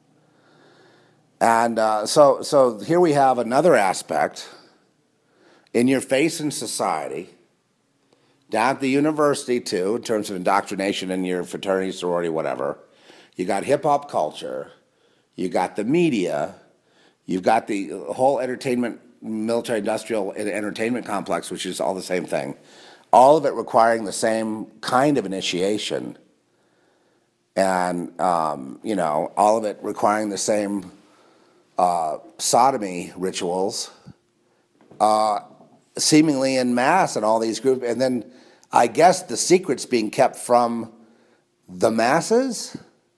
And so here we have another aspect in your face in society, down at the university too, in terms of indoctrination in your fraternity, sorority, whatever. You got hip-hop culture. You got the media. You've got the whole entertainment, military-industrial entertainment complex, which is all the same thing. All of it requiring the same kind of initiation. And, all of it requiring the same sodomy rituals, seemingly en masse in all these groups. And then I guess the secret's being kept from the masses?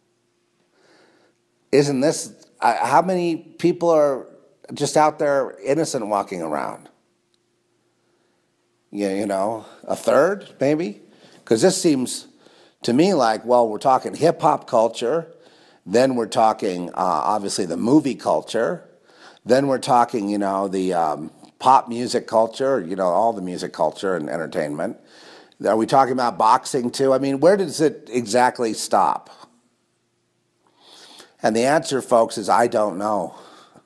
Isn't this, how many people are just out there innocent walking around? You know, a third maybe? Because this seems to me like, well, we're talking hip hop culture, then we're talking obviously the movie culture, then we're talking, you know, the pop music culture, you know, all the music culture and entertainment. Are we talking about boxing too? I mean, where does it exactly stop? And the answer, folks, is I don't know.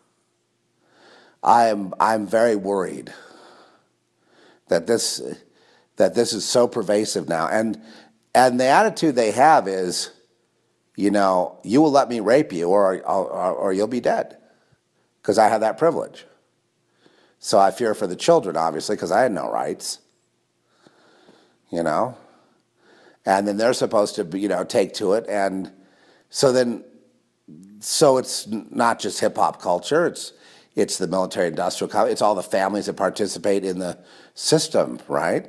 I'm very worried that this is so pervasive now, and the attitude they have is, you know, you will let me rape you, or you'll be dead, because I have that privilege. So I fear for the children, obviously, because I had no rights. You know, and then they're supposed to, you know, take to it, and so it's not just hip hop culture. It's the military industrial. It's all the families that participate in the system, right?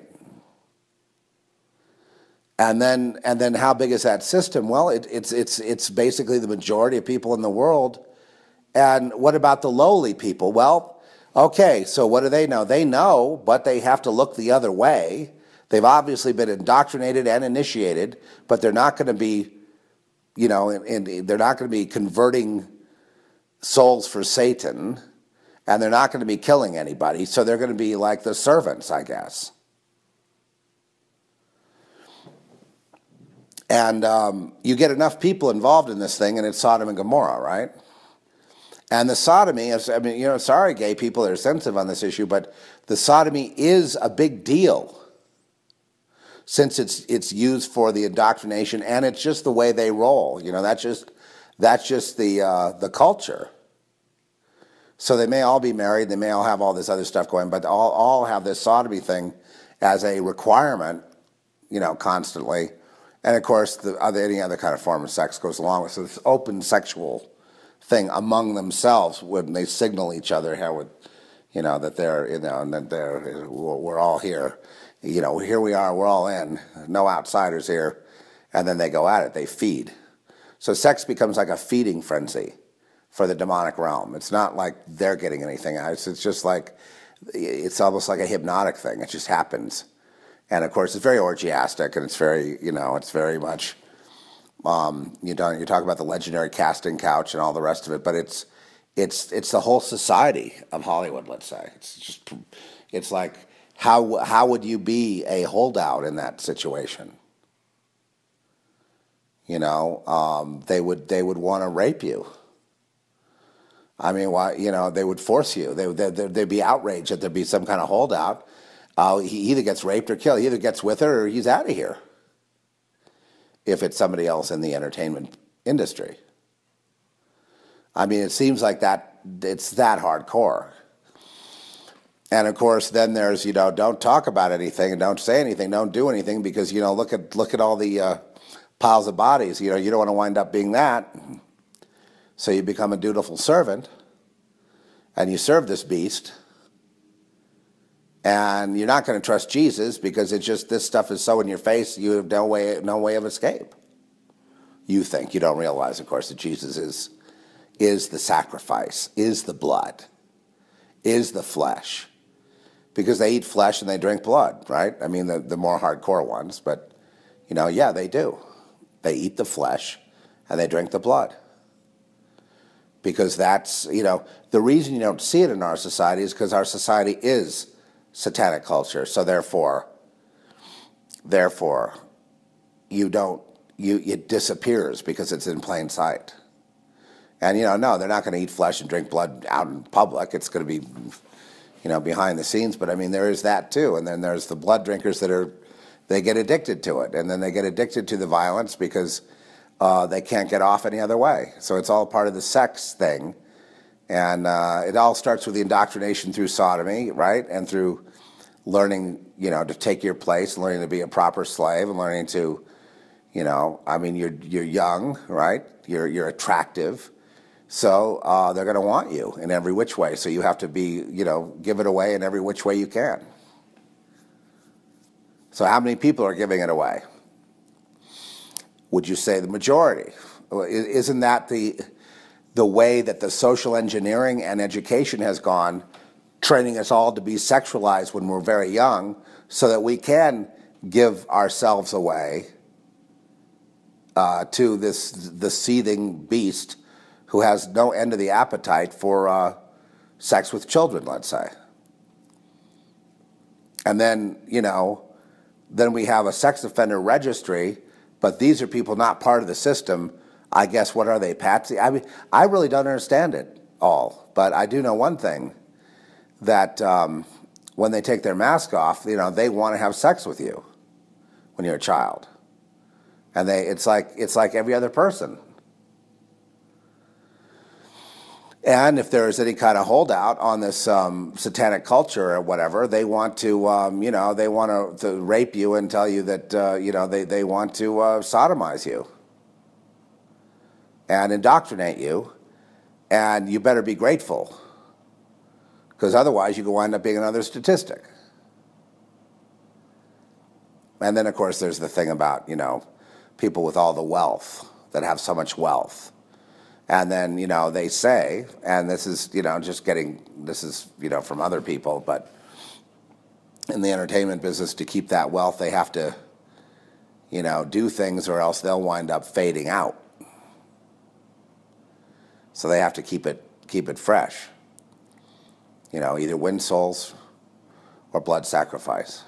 And then how big is that system? Well, it's basically the majority of people in the world. And what about the lowly people? Well, okay, so what do they know? They know, but they have to look the other way. They've obviously been indoctrinated and initiated, but they're not going to be, you know, they're not going to be converting souls for Satan, and they're not going to be killing anybody, so they're going to be like the servants, I guess. And you get enough people involved in this thing, and it's Sodom and Gomorrah, right? And the sodomy is, I mean, you know, sorry, gay people that are sensitive on this issue, but the sodomy is a big deal, since it's used for the indoctrination, and it's just the way they roll. You know, that's just the culture. So they may all be married, they may all have all this other stuff going, but all have this sodomy thing as a requirement, you know, constantly. And of course, any other kind of form of sex goes along with it. So this open sexual thing among themselves when they signal each other how, you know, that they're, you know, and that we're all here. You know, here we are, we're all in, no outsiders here, and then they go at it, they feed. So sex becomes like a feeding frenzy for the demonic realm. It's not like they're getting anything out. It's just like, it's almost like a hypnotic thing. It just happens. And of course, it's very orgiastic, and it's very, you know, it's very much, you talk about the legendary casting couch and all the rest of it, but it's the whole society of Hollywood, let's say. It's like, how would you be a holdout in that situation? You know, they would want to rape you. I mean, why? You know, they would force you. They'd be outraged that there'd be some kind of holdout. He either gets raped or killed. He either gets with her or he's out of here. If it's somebody else in the entertainment industry. I mean, it seems like that it's that hardcore. And of course, then there's, you know, don't talk about anything and don't say anything, don't do anything, because, you know, look at all the piles of bodies. You know, you don't want to wind up being that. So you become a dutiful servant, and you serve this beast, and you're not going to trust Jesus because it's just, this stuff is so in your face, you have no way of escape. You think, you don't realize, of course, that Jesus is the sacrifice, is the blood, is the flesh. Because they eat flesh and they drink blood, right? I mean, the more hardcore ones, but, you know, yeah, they do. They eat the flesh and they drink the blood. Because that's, you know, the reason you don't see it in our society is because our society is satanic culture. So therefore, it disappears because it's in plain sight. And, you know, no, they're not going to eat flesh and drink blood out in public. It's going to be, you know, behind the scenes. But I mean, there is that too. And then there's the blood drinkers they get addicted to it. And then they get addicted to the violence because they can't get off any other way. So it's all part of the sex thing. And it all starts with the indoctrination through sodomy, right? And through learning, you know, to take your place, learning to be a proper slave, and learning to, you know, I mean, you're young, right? You're attractive. So they're going to want you in every which way. So you have to be, you know, give it away in every which way you can. So how many people are giving it away? Would you say the majority? Isn't that the way that the social engineering and education has gone training us all to be sexualized when we're very young so that we can give ourselves away to the seething beast who has no end of the appetite for sex with children, let's say. And then, then we have a sex offender registry, but these are people not part of the system. I guess, what are they, patsy? I mean, I really don't understand it all, but I do know one thing, that when they take their mask off, they want to have sex with you when you're a child. And it's like every other person. And if there is any kind of holdout on this satanic culture or whatever, they want to, they want to rape you and tell you that, they want to sodomize you and indoctrinate you, and you better be grateful, because otherwise you could wind up being another statistic. And then, of course, there's the thing about, people with all the wealth, that have so much wealth. And then, they say, and this is, from other people, but in the entertainment business, to keep that wealth, they have to, do things, or else they'll wind up fading out. So they have to keep it fresh. Either win souls or blood sacrifice.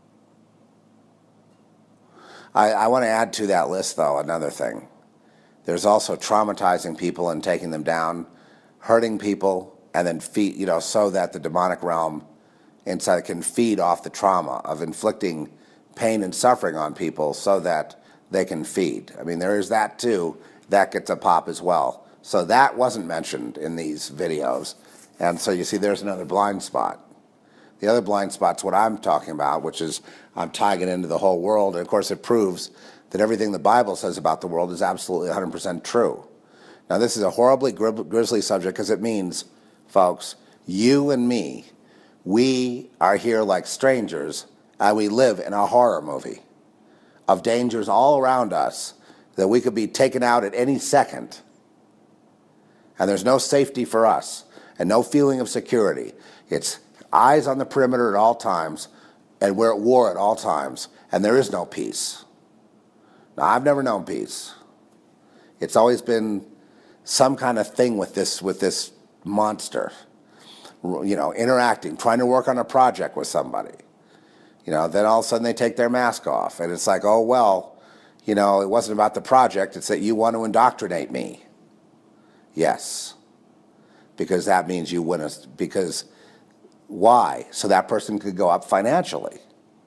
I want to add to that list, though, another thing. There's also traumatizing people and taking them down, hurting people, and then so that the demonic realm inside can feed off the trauma of inflicting pain and suffering on people so that they can feed. I mean, there is that too. That gets a pop as well. So that wasn't mentioned in these videos. And so you see there's another blind spot. The other blind spot's what I'm talking about, which is I'm tying it into the whole world. And of course it proves that everything the Bible says about the world is absolutely 100% true. Now this is a horribly grisly subject, because it means, folks, you and me, we are here like strangers, and we live in a horror movie of dangers all around us that we could be taken out at any second. And there's no safety for us and no feeling of security. It's eyes on the perimeter at all times, and we're at war at all times, and there is no peace. Now, I've never known peace. It's always been some kind of thing with this monster, interacting, trying to work on a project with somebody. Then all of a sudden they take their mask off, and it's like, oh, well, it wasn't about the project, it's that you want to indoctrinate me. Yes, because that means you win us. Because why? So that person could go up financially.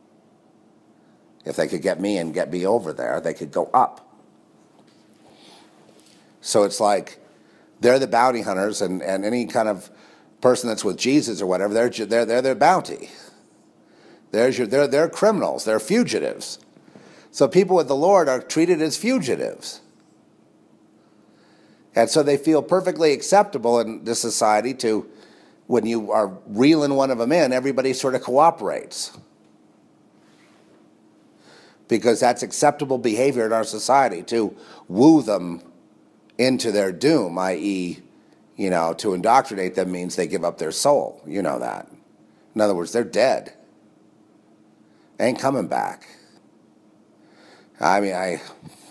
If they could get me and get me over there, they could go up. So it's like they're the bounty hunters, and any kind of person that's with Jesus or whatever, they're their bounty. They're criminals. They're fugitives. So people with the Lord are treated as fugitives. And so they feel perfectly acceptable in this society to, when you are reeling one of them in, everybody sort of cooperates. Because that's acceptable behavior in our society, to woo them into their doom, i.e., to indoctrinate them means they give up their soul. You know that. In other words, they're dead. They ain't coming back. I mean,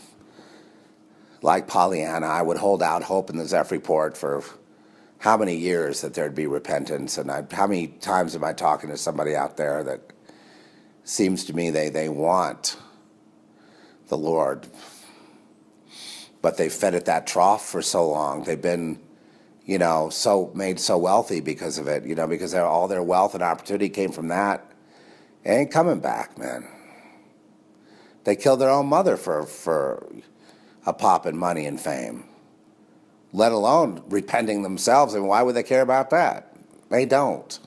like Pollyanna, I would hold out hope in the Zeph Report for how many years that there'd be repentance, and how many times am I talking to somebody out there that seems to me they want the Lord, but they've fed at that trough for so long. They've been, so made so wealthy because of it, because all their wealth and opportunity came from that. It ain't coming back, man. They killed their own mother for a pop in money and fame, let alone repenting themselves. And why would they care about that? They don't.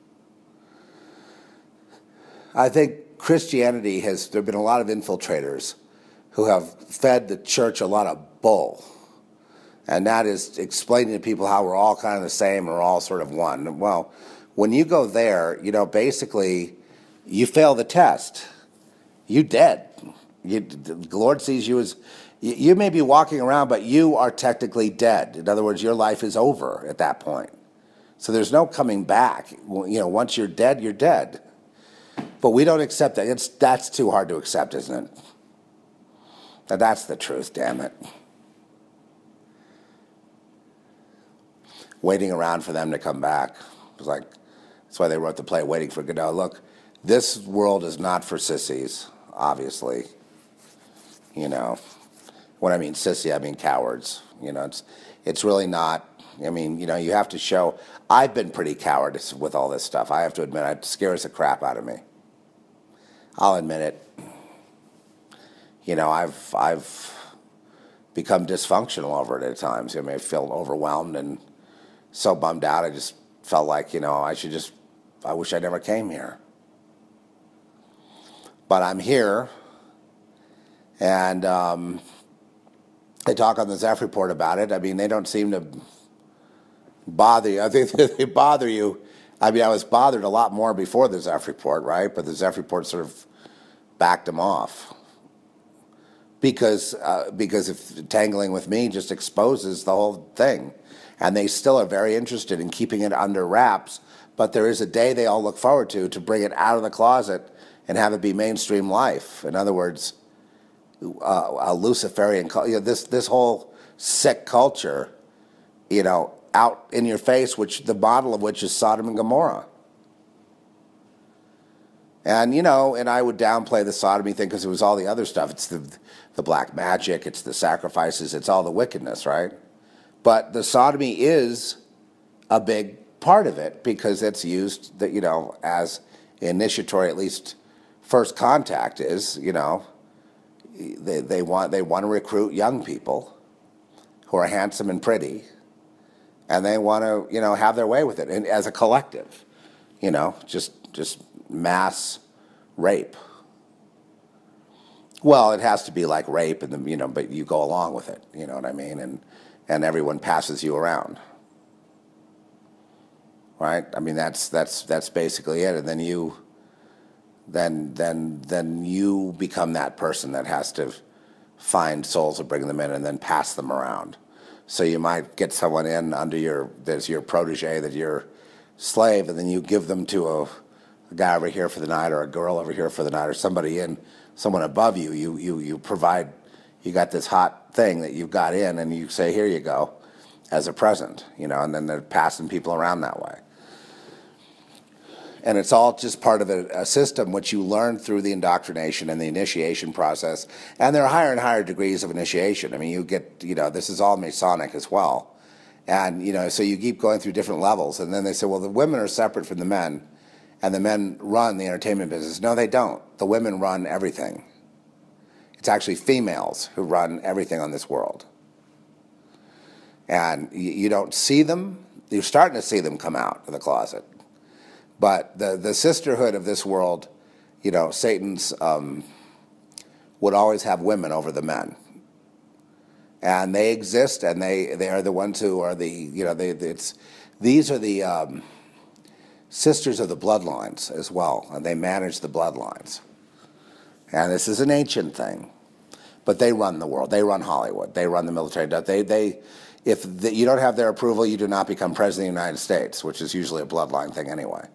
I think Christianity there have been a lot of infiltrators who have fed the church a lot of bull. And that is explaining to people how we're all kind of the same, we're all sort of one. Well, when you go there, basically, you fail the test. You dead. The Lord sees you as, you may be walking around, but you are technically dead. In other words, your life is over at that point. So there's no coming back. You know, once you're dead, you're dead. But we don't accept that. That's too hard to accept, isn't it? That's the truth, damn it. Waiting around for them to come back. It was like, that's why they wrote the play, Waiting for Godot. Look, this world is not for sissies, obviously. You know, when I mean sissy, I mean cowards. You know, it's really not. I mean, you know, you have to show. I've been pretty cowardice with all this stuff. I have to admit, it scares the crap out of me. I'll admit it. You know, I've become dysfunctional over it at times. I mean, I feel overwhelmed and so bummed out. I just felt like, you know, I wish I never came here. But I'm here, and they talk on the Zeph Report about it. I mean, they don't seem to bother you. I think they bother you. I mean, I was bothered a lot more before the Zeph Report, right? But the Zeph Report sort of backed them off. Because if tangling with me just exposes the whole thing. And they still are very interested in keeping it under wraps, but there is a day they all look forward to bring it out of the closet and have it be mainstream life. In other words, a Luciferian, you know, this whole sick culture, you know, out in your face, which the model of which is Sodom and Gomorrah. And, you know, and I would downplay the sodomy thing because it was all the other stuff. It's the black magic, it's the sacrifices, it's all the wickedness, right? But the sodomy is a big part of it because it's used, that, you know, as initiatory, at least first contact is, you know, they want to recruit young people who are handsome and pretty, and they want to, you know, have their way with it, and as a collective, you know, just mass rape. Well, it has to be like rape, and you know, but you go along with it. You know what I mean? And everyone passes you around, right? I mean, that's basically it. And then you become that person that has to find souls and bring them in, and then pass them around. So you might get someone in there's your protege, that your slave, and then you give them to a guy over here for the night, or a girl over here for the night, or someone above you. You provide, you got this hot thing that you've got in, and you say, here you go, as a present, you know, and then they're passing people around that way. And it's all just part of a system which you learn through the indoctrination and the initiation process. And there are higher and higher degrees of initiation. I mean, you get, you know, this is all Masonic as well. And, you know, so you keep going through different levels. And then they say, well, the women are separate from the men, and the men run the entertainment business. No, they don't. The women run everything. It's actually females who run everything on this world. And you don't see them. You're starting to see them come out of the closet. But the sisterhood of this world, you know, Satan's would always have women over the men. And they exist, and they are the ones who are the, you know, these are the sisters of the bloodlines as well, and they manage the bloodlines. And this is an ancient thing, but they run the world. They run Hollywood. They run the military. If you don't have their approval, you do not become president of the United States, which is usually a bloodline thing anyway.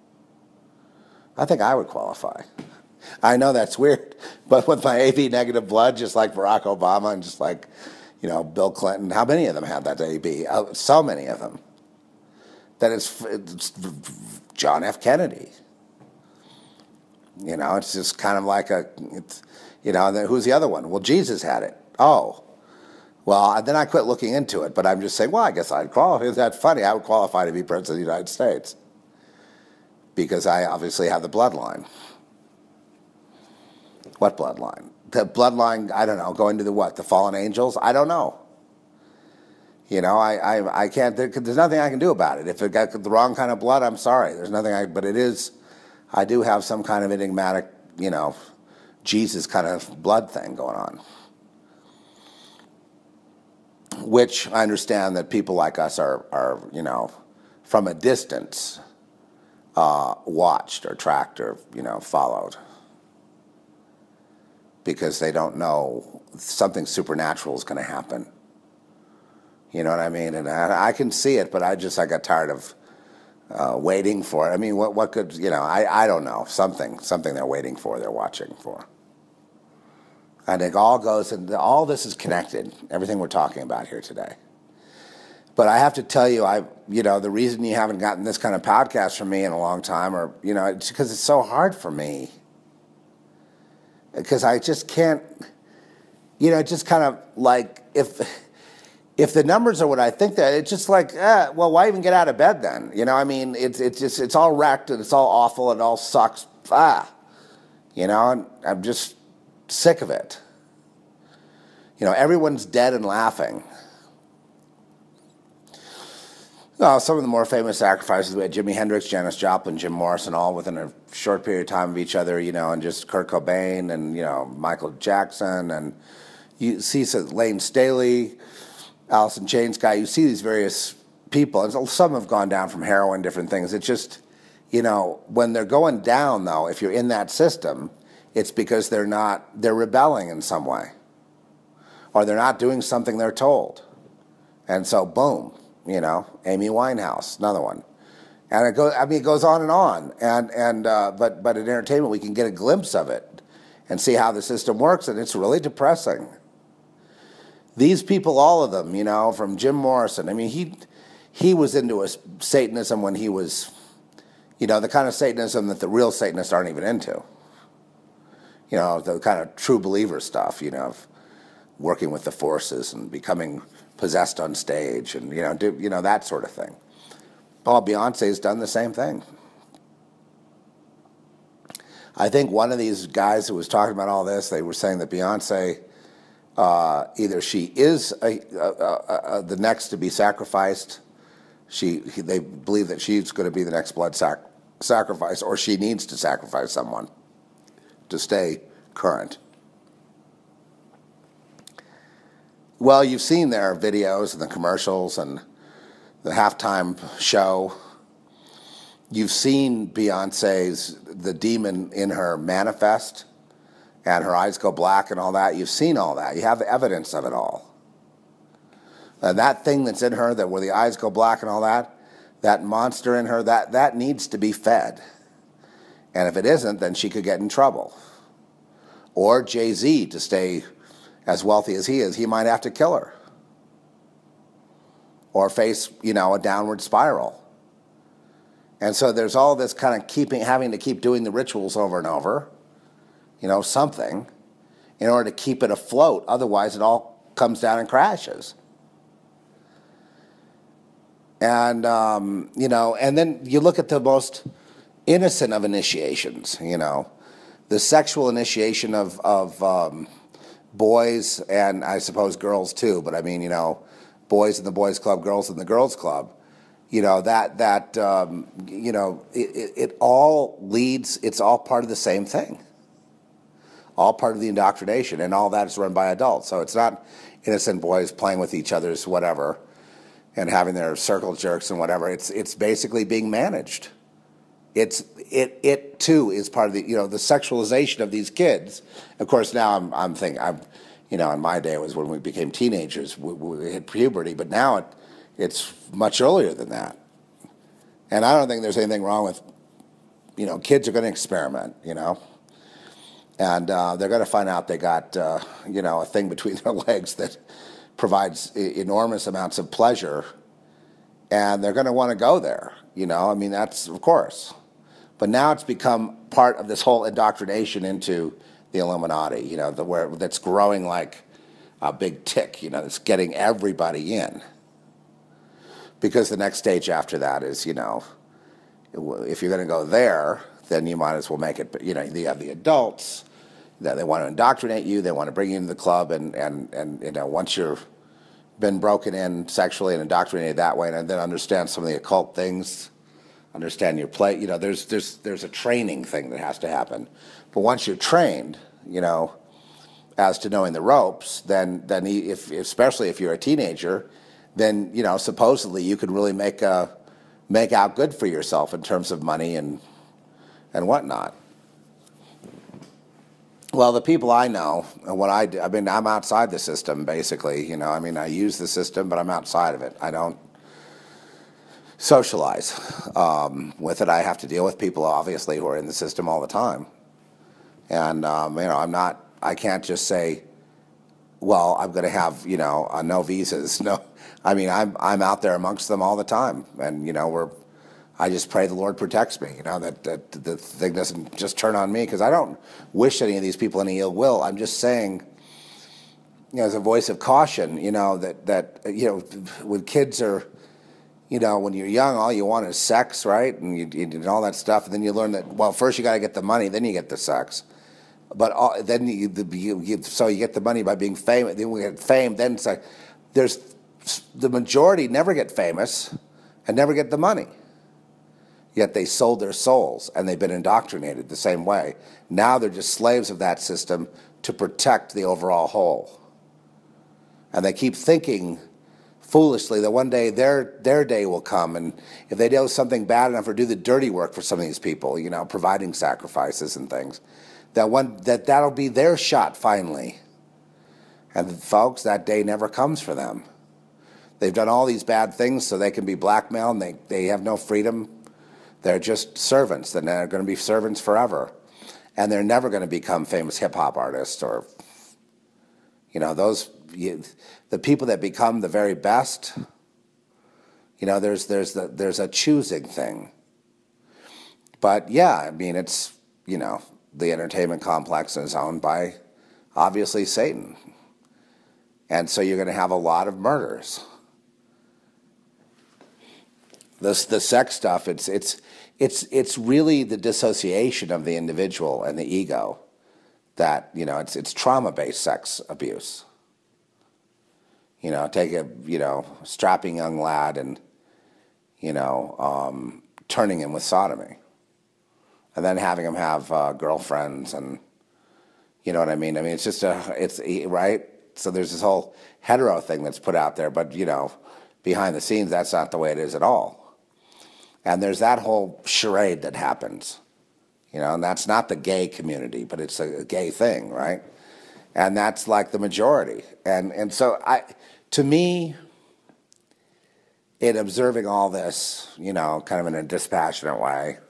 I think I would qualify. I know that's weird, but with my AB negative blood, just like Barack Obama and just like, you know, Bill Clinton, how many of them have that AB? So many of them. That it's John F. Kennedy. You know, it's just kind of like you know, and then who's the other one? Well, Jesus had it. Oh. Well, then I quit looking into it, but I'm just saying, well, I guess I'd qualify. Is that funny? I would qualify to be president of the United States because I obviously have the bloodline. What bloodline? The bloodline, I don't know, going to the what? The fallen angels? I don't know. You know, I can't, there's nothing I can do about it. If it got the wrong kind of blood, I'm sorry. There's nothing but I do have some kind of enigmatic, you know, Jesus kind of blood thing going on. Which I understand that people like us are you know, from a distance, watched or tracked or, you know, followed. Because they don't know something supernatural is going to happen. You know what I mean? And I can see it, but I got tired of waiting for. I mean, what could, I don't know, something they're waiting for, they're watching for. I think all this is connected, everything we're talking about here today. But I have to tell you, the reason you haven't gotten this kind of podcast from me in a long time, or, it's because it's so hard for me. Because I just can't, just kind of like, if the numbers are what I think that, it's just like, well, why even get out of bed then? It's all wrecked and it's all awful and it all sucks. And I'm just sick of it. Everyone's dead and laughing. Some of the more famous sacrifices, we had Jimi Hendrix, Janis Joplin, Jim Morrison, all within a short period of time of each other, and just Kurt Cobain and, Michael Jackson, and you see Lane Staley, Alice in Chains guy, you see these various people, and some have gone down from heroin, different things. It's just, when they're going down, though, if you're in that system, it's because they're rebelling in some way, or they're not doing something they're told. And so, boom. Amy Winehouse, another one, and it goes on and on. But in entertainment, we can get a glimpse of it and see how the system works, and it's really depressing. These people, all of them, from Jim Morrison. I mean, he was into a Satanism when he was, the kind of Satanism that the real Satanists aren't even into. The kind of true believer stuff, of working with the forces and becoming possessed on stage, and that sort of thing. Well, Beyonce's done the same thing. I think one of these guys who was talking about all this, they were saying that Beyonce, either she is the next to be sacrificed, they believe that she's going to be the next blood sacrifice, or she needs to sacrifice someone to stay current. Well, you've seen their videos and the commercials and the halftime show. You've seen Beyonce's, the demon in her manifest, and her eyes go black and all that. You've seen all that. You have evidence of it all. And that thing that's in her, where the eyes go black and all that, that monster in her, that needs to be fed. And if it isn't, then she could get in trouble. Or Jay-Z, to stay as wealthy as he is, he might have to kill her. Or face, a downward spiral. And so there's all this kind of having to keep doing the rituals over and over, something, in order to keep it afloat. Otherwise, it all comes down and crashes. And, and then you look at the most innocent of initiations, the sexual initiation of boys, and I suppose girls too, but I mean, boys in the boys club, girls in the girls club, it all leads, it's all part of the same thing, all part of the indoctrination, and all that is run by adults. So it's not innocent boys playing with each other's whatever and having their circle jerks and whatever. It's basically being managed. It too is part of the the sexualization of these kids. Of course, now I'm thinking, in my day it was when we became teenagers, we hit puberty, but now it's much earlier than that. And I don't think there's anything wrong with, kids are going to experiment, and they're going to find out they got a thing between their legs that provides enormous amounts of pleasure, and they're going to want to go there. That's of course. But now it's become part of this whole indoctrination into the Illuminati, where that's growing like a big tick, it's getting everybody in. Because the next stage after that is, if you're going to go there, then you might as well make it, you have the adults, that they want to indoctrinate you, they want to bring you into the club, and once you've been broken in sexually and indoctrinated that way, and then understand some of the occult things, understand your play. There's a training thing that has to happen. But once you're trained, as to knowing the ropes, then especially if you're a teenager, then supposedly you could really make out good for yourself in terms of money and whatnot. Well, the people I know, and what I do, I'm outside the system basically. I use the system, but I'm outside of it. I don't. socialize with it. I have to deal with people, obviously, who are in the system all the time. And, I can't just say, well, I'm going to have, no visas. No, I'm out there amongst them all the time. And, I just pray the Lord protects me, that the thing doesn't just turn on me, because I don't wish any of these people any ill will. I'm just saying, as a voice of caution, when kids are, when you're young, all you want is sex, right? And all that stuff. And then you learn that, well, first you got to get the money, then you get the sex. But then you get the money by being famous. Then we get fame. Then it's like the majority never get famous and never get the money. Yet they sold their souls and they've been indoctrinated the same way. Now they're just slaves of that system to protect the overall whole. And they keep thinking foolishly that one day their day will come, and if they do something bad enough or do the dirty work for some of these people, providing sacrifices and things, that'll be their shot finally. And folks, that day never comes for them. They've done all these bad things so they can be blackmailed, and they have no freedom. They're just servants, and they're going to be servants forever. And they're never going to become famous hip-hop artists or, the people that become the very best, there's a choosing thing. But yeah, it's, the entertainment complex is owned by, obviously, Satan. And so you're going to have a lot of murders. The sex stuff, it's really the dissociation of the individual and the ego that, it's trauma-based sex abuse. Take a, strapping young lad and, turning him with sodomy. And then having him have girlfriends and, you know what I mean? It's just right? So there's this whole hetero thing that's put out there, but, behind the scenes, that's not the way it is at all. And there's that whole charade that happens, and that's not the gay community, but it's a gay thing, right? And that's like the majority. And so to me, in observing all this, kind of in a dispassionate way,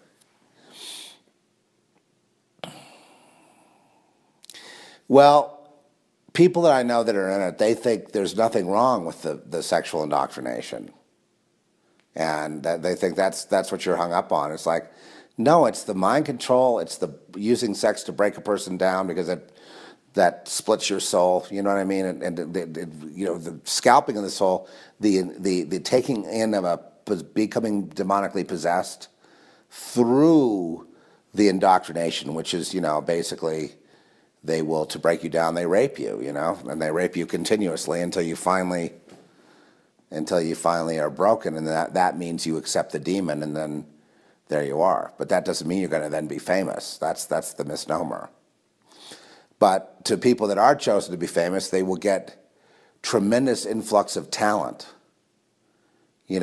well, people that I know that are in it, they think there's nothing wrong with the sexual indoctrination. And they think that's what you're hung up on. It's like, no, it's the mind control. It's the using sex to break a person down because that splits your soul. You know what I mean? And the scalping of the soul, the taking in of becoming demonically possessed through the indoctrination, which is basically they will, to break you down, they rape you, and they rape you continuously until you finally are broken, and that means you accept the demon, and then there you are. But that doesn't mean you're going to then be famous. That's the misnomer. But to people that are chosen to be famous, they will get tremendous influx of talent, and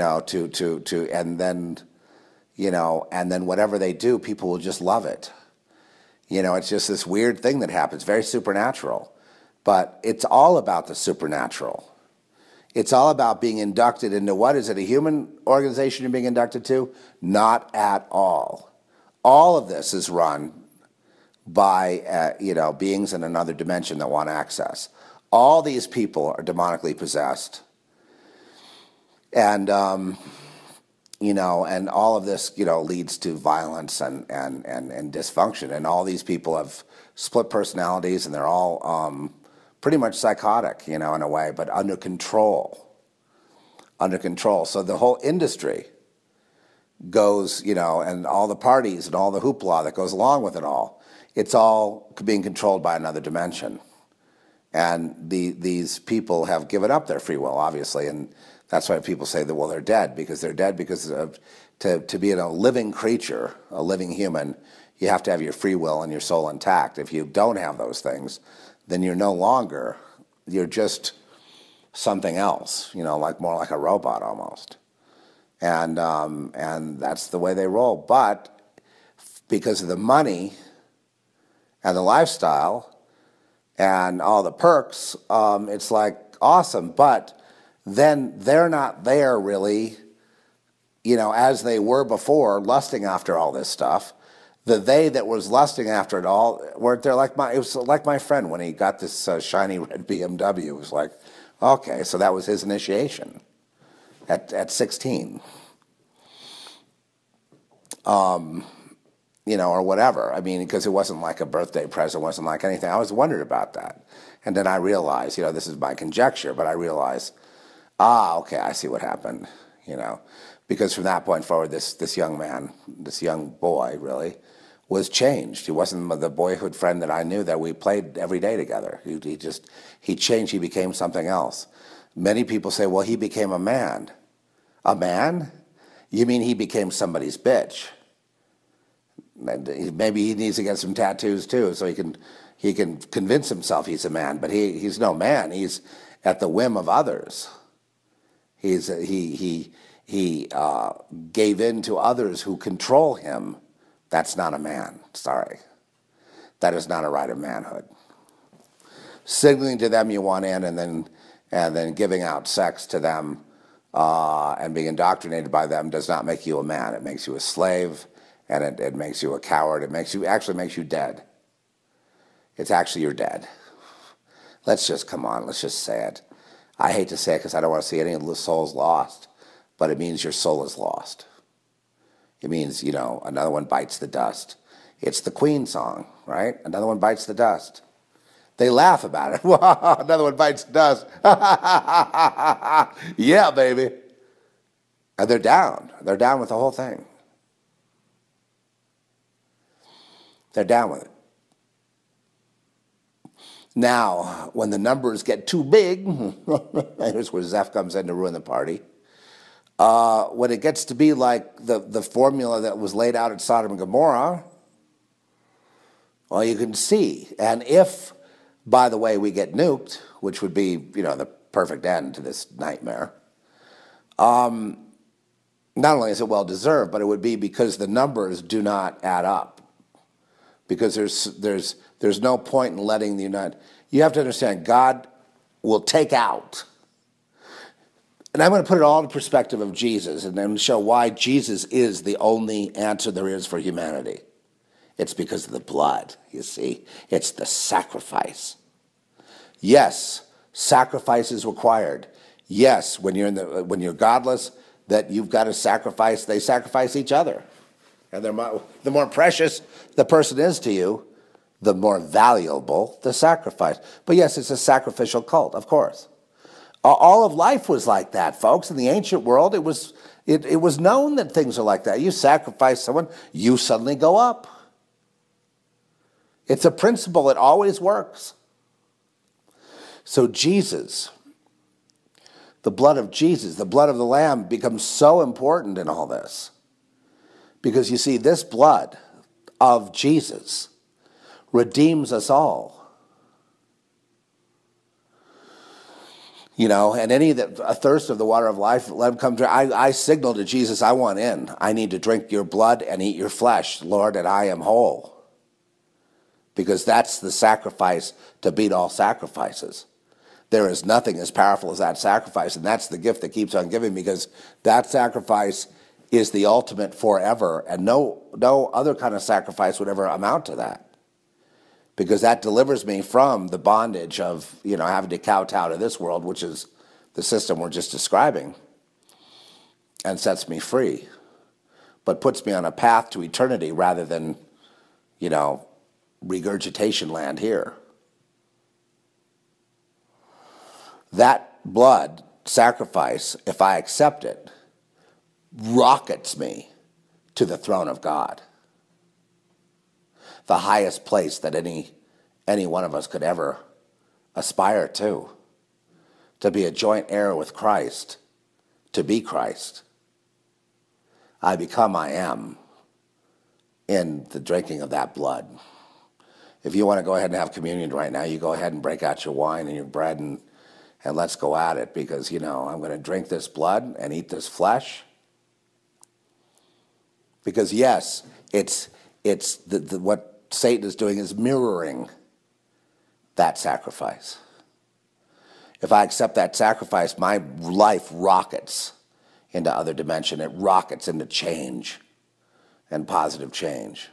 then whatever they do, people will just love it. It's just this weird thing that happens, very supernatural. But it's all about the supernatural. It's all about being inducted into what? Is it a human organization you're being inducted to? Not at all. All of this is run by beings in another dimension that want access. All these people are demonically possessed. And and all of this, leads to violence and dysfunction. And all these people have split personalities, and they're all pretty much psychotic, in a way, but under control. Under control. So the whole industry goes, and all the parties and all the hoopla that goes along with it all, it's all being controlled by another dimension. And these people have given up their free will, obviously, and that's why people say that, well, they're dead because to be a living creature, a living human, you have to have your free will and your soul intact. If you don't have those things, then you're just something else, more like a robot almost. And that's the way they roll. But because of the money and the lifestyle and all the perks, it's like awesome. But then they're not there really as they were before, lusting after all this stuff. The they that was lusting after it all weren't there it was like my friend when he got this shiny red BMW. It was like, okay, so that was his initiation at 16. Or whatever. I mean, because it wasn't like a birthday present, it wasn't like anything. I always wondered about that. And then I realized, this is my conjecture, but I realized, okay, I see what happened, Because from that point forward, this young man, this young boy, really, was changed. He wasn't the boyhood friend that I knew that we played every day together. He changed. He became something else. Many people say, well, he became a man. A man? You mean he became somebody's bitch? Maybe he needs to get some tattoos too, so he can convince himself he's a man. But he's no man. He's at the whim of others. He gave in to others who control him. That's not a man. Sorry, that is not a right of manhood. Signaling to them you want in, and then giving out sex to them and being indoctrinated by them does not make you a man. It makes you a slave. And it makes you a coward. Actually makes you dead. It's actually you're dead. Let's just say it. I hate to say it because I don't want to see any of the souls lost, but it means your soul is lost. It means, another one bites the dust. It's the Queen song, right? Another one bites the dust. They laugh about it. Another one bites the dust. Yeah, baby. And they're down. They're down with the whole thing. They're down with it. Now, when the numbers get too big, here's where Zeph comes in to ruin the party. When it gets to be like the formula that was laid out at Sodom and Gomorrah, well, you can see. And if, by the way, we get nuked, which would be, the perfect end to this nightmare, not only is it well-deserved, but it would be because the numbers do not add up. Because there's no point in letting the United... You have to understand, God will take out. And I'm going to put it all in perspective of Jesus and then show why Jesus is the only answer there is for humanity. It's because of the blood, you see. It's the sacrifice. Yes, sacrifice is required. Yes, when you're godless, that you've got to sacrifice, they sacrifice each other. And the more precious the person is to you, the more valuable the sacrifice. But yes, it's a sacrificial cult, of course. All of life was like that, folks. In the ancient world, it was known that things are like that. You sacrifice someone, you suddenly go up. It's a principle. It always works. So Jesus, the blood of Jesus, the blood of the Lamb becomes so important in all this. Because you see, this blood of Jesus redeems us all. And any that a thirst of the water of life, let him come to. I signal to Jesus, I want in. I need to drink your blood and eat your flesh, Lord, and I am whole. Because that's the sacrifice to beat all sacrifices. There is nothing as powerful as that sacrifice, and that's the gift that keeps on giving, because that sacrifice is the ultimate forever, and no other kind of sacrifice would ever amount to that, because that delivers me from the bondage of having to kowtow to this world, which is the system we're just describing, and sets me free, but puts me on a path to eternity rather than regurgitation land here. That blood sacrifice, if I accept it, rockets me to the throne of God, the highest place that any one of us could ever aspire to be a joint heir with Christ, to be Christ. I become, I am, in the drinking of that blood. If you want to go ahead and have communion right now, you go ahead and break out your wine and your bread and let's go at it, because, I'm going to drink this blood and eat this flesh. Because yes, it's what Satan is doing is mirroring that sacrifice. If I accept that sacrifice, my life rockets into other dimension. It rockets into change and positive change.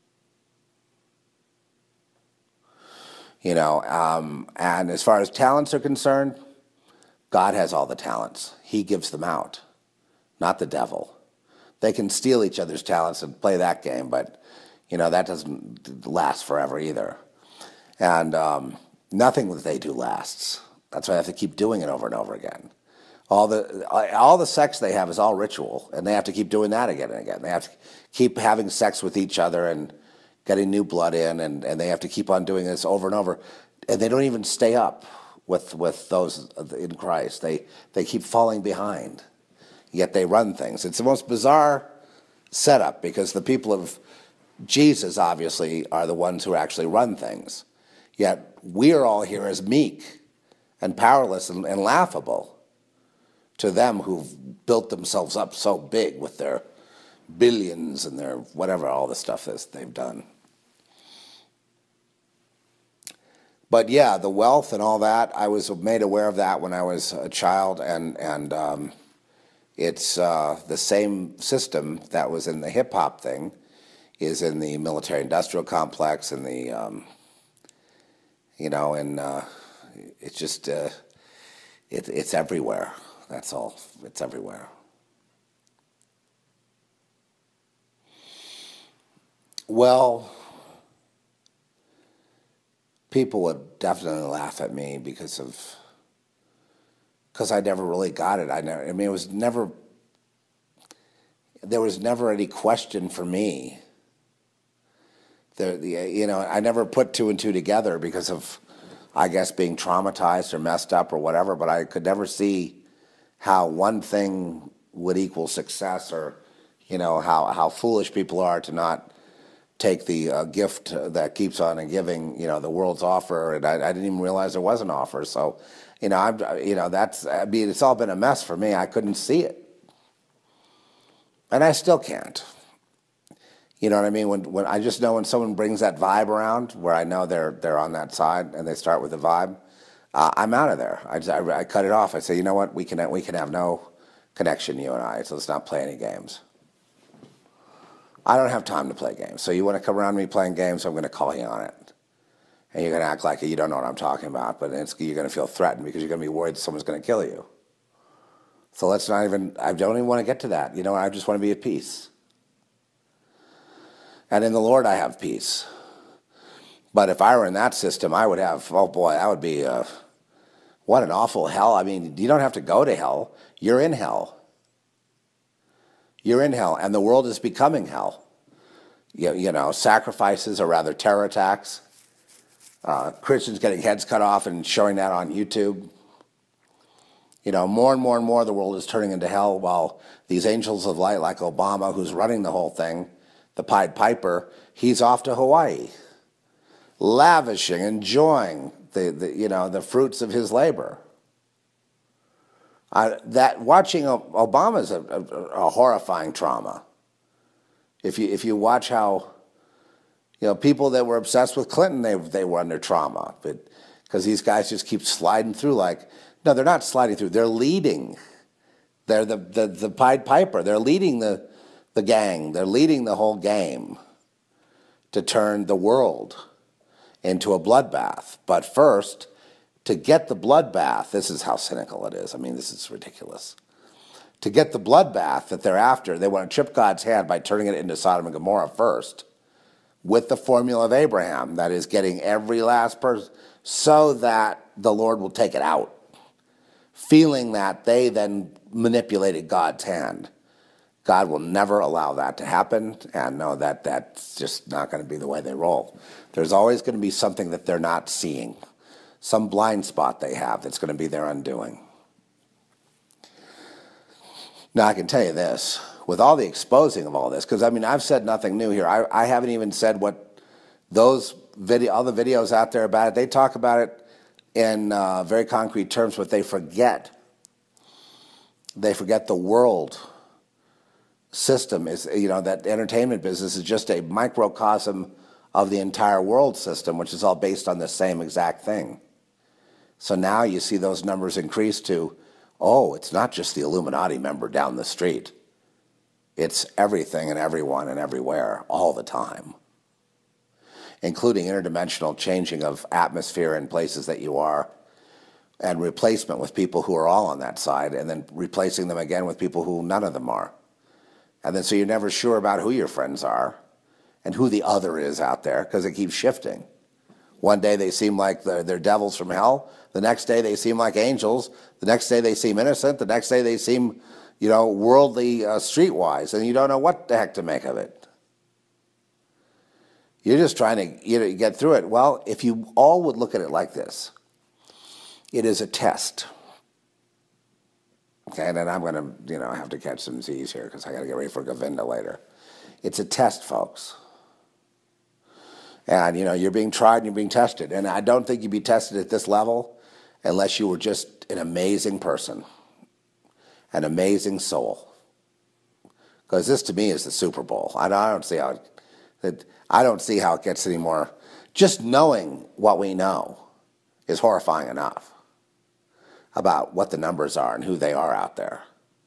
And as far as talents are concerned, God has all the talents. He gives them out, not the devil. They can steal each other's talents and play that game, but, that doesn't last forever either. And nothing that they do lasts. That's why I have to keep doing it over and over again. All the sex they have is all ritual, and they have to keep doing that again and again. They have to keep having sex with each other and getting new blood in, and they have to keep on doing this over and over. And they don't even stay up with those in Christ. They keep falling behind, yet they run things. It's the most bizarre setup, because the people of Jesus obviously are the ones who actually run things. Yet we are all here as meek and powerless and laughable to them who've built themselves up so big with their billions and their whatever, all the stuff that they've done. But yeah, the wealth and all that, I was made aware of that when I was a child, and it's the same system that was in the hip-hop thing is in the military-industrial complex and the, it's just, it's everywhere. That's all. It's everywhere. Well, people would definitely laugh at me because I never really got it. There was never any question for me. I never put two and two together because of, I guess, being traumatized or messed up or whatever, but I could never see how one thing would equal success, or, how foolish people are to not take the gift that keeps on giving, the world's offer. And I didn't even realize there was an offer. So, it's all been a mess for me. I couldn't see it. And I still can't. You know what I mean? When I just know when someone brings that vibe around, where I know they're on that side and they start with the vibe, I'm out of there. I cut it off. I say, you know what? We can have no connection, you and I. So let's not play any games. I don't have time to play games. So you want to come around me playing games, I'm going to call you on it. And you're going to act like you don't know what I'm talking about, but you're going to feel threatened because you're going to be worried someone's going to kill you. So I don't even want to get to that. I just want to be at peace. And in the Lord I have peace. But if I were in that system, I would have, oh boy, that would be, what an awful hell. I mean, you don't have to go to hell. You're in hell. You're in hell, and the world is becoming hell. Sacrifices, or rather terror attacks. Christians getting heads cut off and showing that on YouTube. More and more and more the world is turning into hell, while these angels of light like Obama, who's running the whole thing, the Pied Piper, he's off to Hawaii, lavishing, enjoying the fruits of his labor. That watching Obama is a horrifying trauma. If you watch how, people that were obsessed with Clinton, they were under trauma, but because these guys just keep sliding through no, they're not sliding through. They're leading. They're the Pied Piper. They're leading the gang. They're leading the whole game to turn the world into a bloodbath. But first, to get the bloodbath, this is how cynical it is. I mean, this is ridiculous. To get the bloodbath that they're after, they want to trip God's hand by turning it into Sodom and Gomorrah first, with the formula of Abraham, that is getting every last person, so that the Lord will take it out, feeling that they then manipulated God's hand. God will never allow that to happen, and know that that's just not going to be the way they roll. There's always going to be something that they're not seeing, some blind spot they have that's going to be their undoing. Now, I can tell you this, with all the exposing of all this, because, I've said nothing new here. I haven't even said what all the videos out there about it, they talk about it in very concrete terms, but they forget the world system is, that entertainment business is just a microcosm of the entire world system, which is all based on the same exact thing. So now you see those numbers increase to Oh, it's not just the Illuminati member down the street. It's everything and everyone and everywhere all the time, including interdimensional changing of atmosphere in places that you are, and replacement with people who are all on that side, and then replacing them again with people who none of them are. And then so you're never sure about who your friends are and who the other is out there, because it keeps shifting. One day they seem like they're devils from hell. The next day they seem like angels. The next day they seem innocent. The next day they seem, worldly, streetwise, and you don't know what the heck to make of it. You're just trying to get through it. Well, if you all would look at it like this, it is a test. Okay, and then I'm going to, have to catch some Z's here because I got to get ready for Govinda later. It's a test, folks. And, you're being tried and you're being tested. And I don't think you'd be tested at this level unless you were just an amazing person, an amazing soul. Because this, to me, is the Super Bowl. I don't see how it gets any more. Just knowing what we know is horrifying enough about what the numbers are and who they are out there.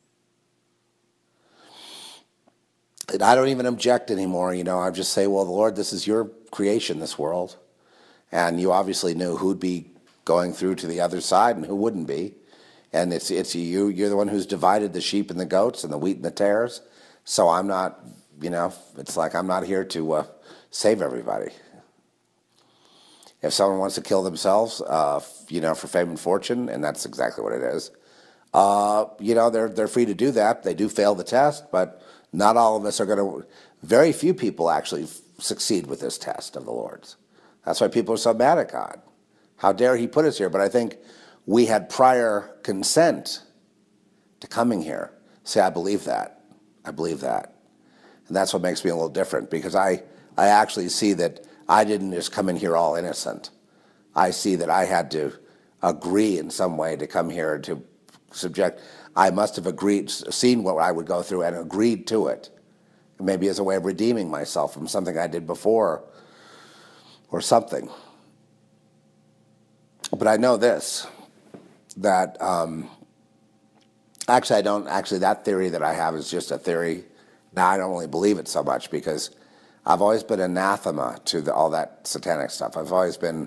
And I don't even object anymore. I just say, well, Lord, this is your creation, this world. And you obviously knew who'd be going through to the other side and who wouldn't be. And it's you. You're the one who's divided the sheep and the goats and the wheat and the tares. So I'm not, it's like I'm not here to save everybody. If someone wants to kill themselves, for fame and fortune, and that's exactly what it is, they're free to do that. They do fail the test, but not all of us are going to. Very few people actually succeed with this test of the Lord's. That's why people are so mad at God. How dare he put us here? But I think we had prior consent to coming here. Say, I believe that. I believe that. And that's what makes me a little different, because I actually see that I didn't just come in here all innocent. I see that I had to agree in some way to come here to subject. I must have seen what I would go through and agreed to it. Maybe as a way of redeeming myself from something I did before or something. But I know this, that that theory that I have is just a theory. Now, I don't really believe it so much because I've always been anathema to all that satanic stuff. I've always been,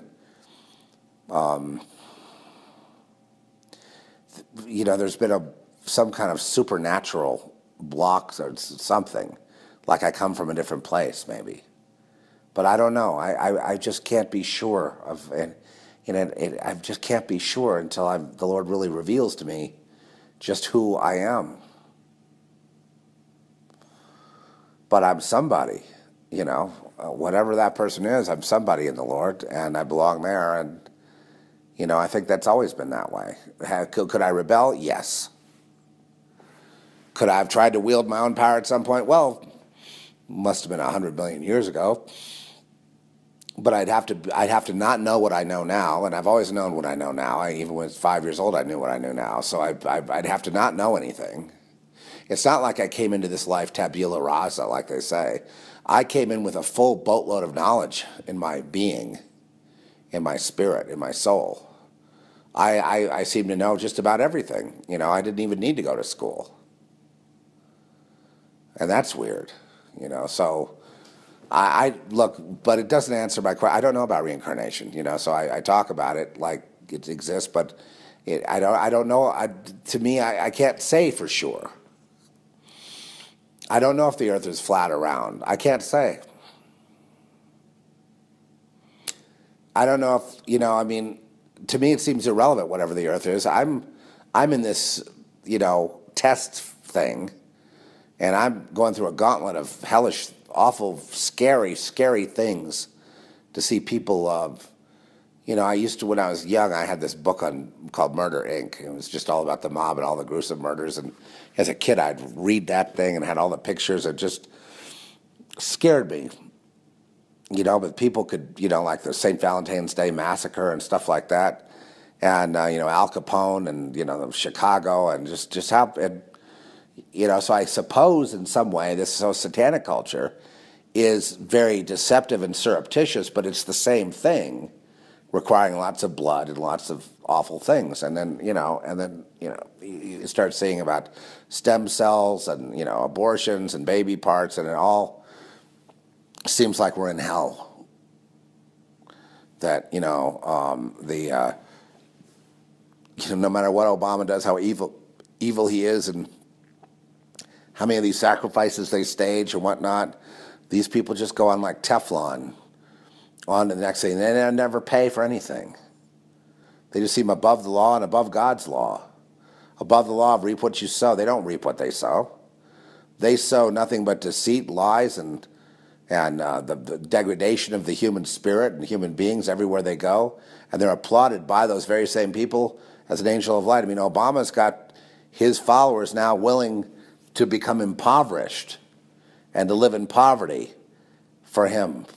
there's been some kind of supernatural block or something, like I come from a different place, maybe. But I don't know. I just can't be sure of, I just can't be sure until the Lord really reveals to me just who I am. But I'm somebody. Whatever that person is, I'm somebody in the Lord, and I belong there, and, I think that's always been that way. Could I rebel? Yes. Could I have tried to wield my own power at some point? Well, must have been 100 million years ago. But I'd have to not know what I know now, and I've always known what I know now. Even when I was 5 years old, I knew what I knew now. So I'd have to not know anything. It's not like I came into this life tabula rasa, like they say. I came in with a full boatload of knowledge in my being, in my spirit, in my soul. I seem to know just about everything. I didn't even need to go to school. And that's weird, So I look, but it doesn't answer my question. I don't know about reincarnation, So I talk about it like it exists, but I don't know. To me, I can't say for sure. I don't know if the earth is flat or round. I can't say. I don't know if, to me it seems irrelevant whatever the earth is. I'm in this, test thing, and I'm going through a gauntlet of hellish, awful, scary things to see people I used to, when I was young, I had this book called Murder, Inc. It was just all about the mob and all the gruesome murders. And as a kid, I'd read that thing and had all the pictures. It just scared me. But people could, like the St. Valentine's Day Massacre and stuff like that. And, Al Capone and, Chicago and just how, and, so I suppose in some way this satanic culture is very deceptive and surreptitious, but it's the same thing. requiring lots of blood and lots of awful things. And then, you start seeing about stem cells and, abortions and baby parts, and it all seems like we're in hell. That, no matter what Obama does, how evil he is, and how many of these sacrifices they stage and whatnot, these people just go on like Teflon on to the next thing. They never pay for anything. They just seem above the law and above God's law. Above the law of reap what you sow. They don't reap what they sow. They sow nothing but deceit, lies, and the degradation of the human spirit and human beings everywhere they go. And they're applauded by those very same people as an angel of light. I mean, Obama's got his followers now willing to become impoverished and to live in poverty for him.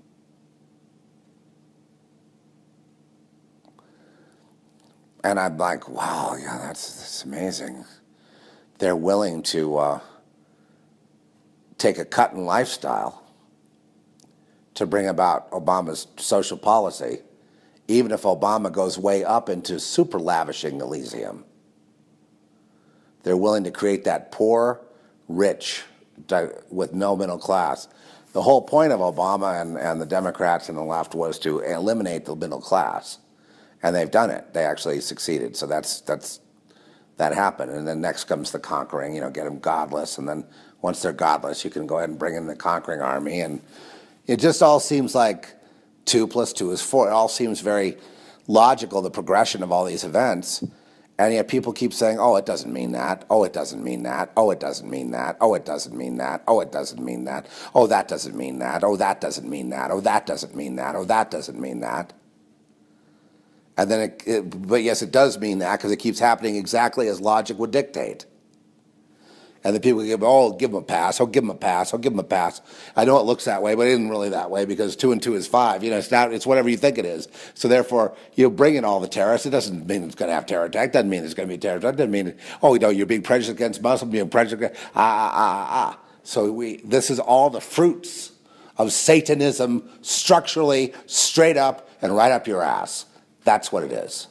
And I'm like, wow, yeah, that's amazing. They're willing to take a cut in lifestyle to bring about Obama's social policy, even if Obama goes way up into super lavishing Elysium. They're willing to create that poor, rich, with no middle class. The whole point of Obama and the Democrats and the left was to eliminate the middle class. And they've done it. They actually succeeded. So that happened. And then next comes the conquering, get them godless. And then once they're godless, you can go ahead and bring in the conquering army. And it just all seems like 2 + 2 is 4. It all seems very logical, the progression of all these events. And yet people keep saying, oh, it doesn't mean that. Oh, it doesn't mean that. Oh, it doesn't mean that. Oh, it doesn't mean that. Oh, it doesn't mean that. Oh, that doesn't mean that. Oh, that doesn't mean that. Oh, that doesn't mean that. Oh, that doesn't mean that. And then, but yes, it does mean that because it keeps happening exactly as logic would dictate. And the people give them a pass. Oh, give them a pass. Oh, give them a pass. I know it looks that way, but it isn't really that way because 2 and 2 is 5. It's whatever you think it is. So therefore, you bring in all the terrorists. It doesn't mean it's going to have terror attack. Doesn't mean it's going to be a terror attack. Doesn't mean, you're being prejudiced against Muslims. You're prejudiced against, So this is all the fruits of Satanism, structurally, straight up, and right up your ass. That's what it is.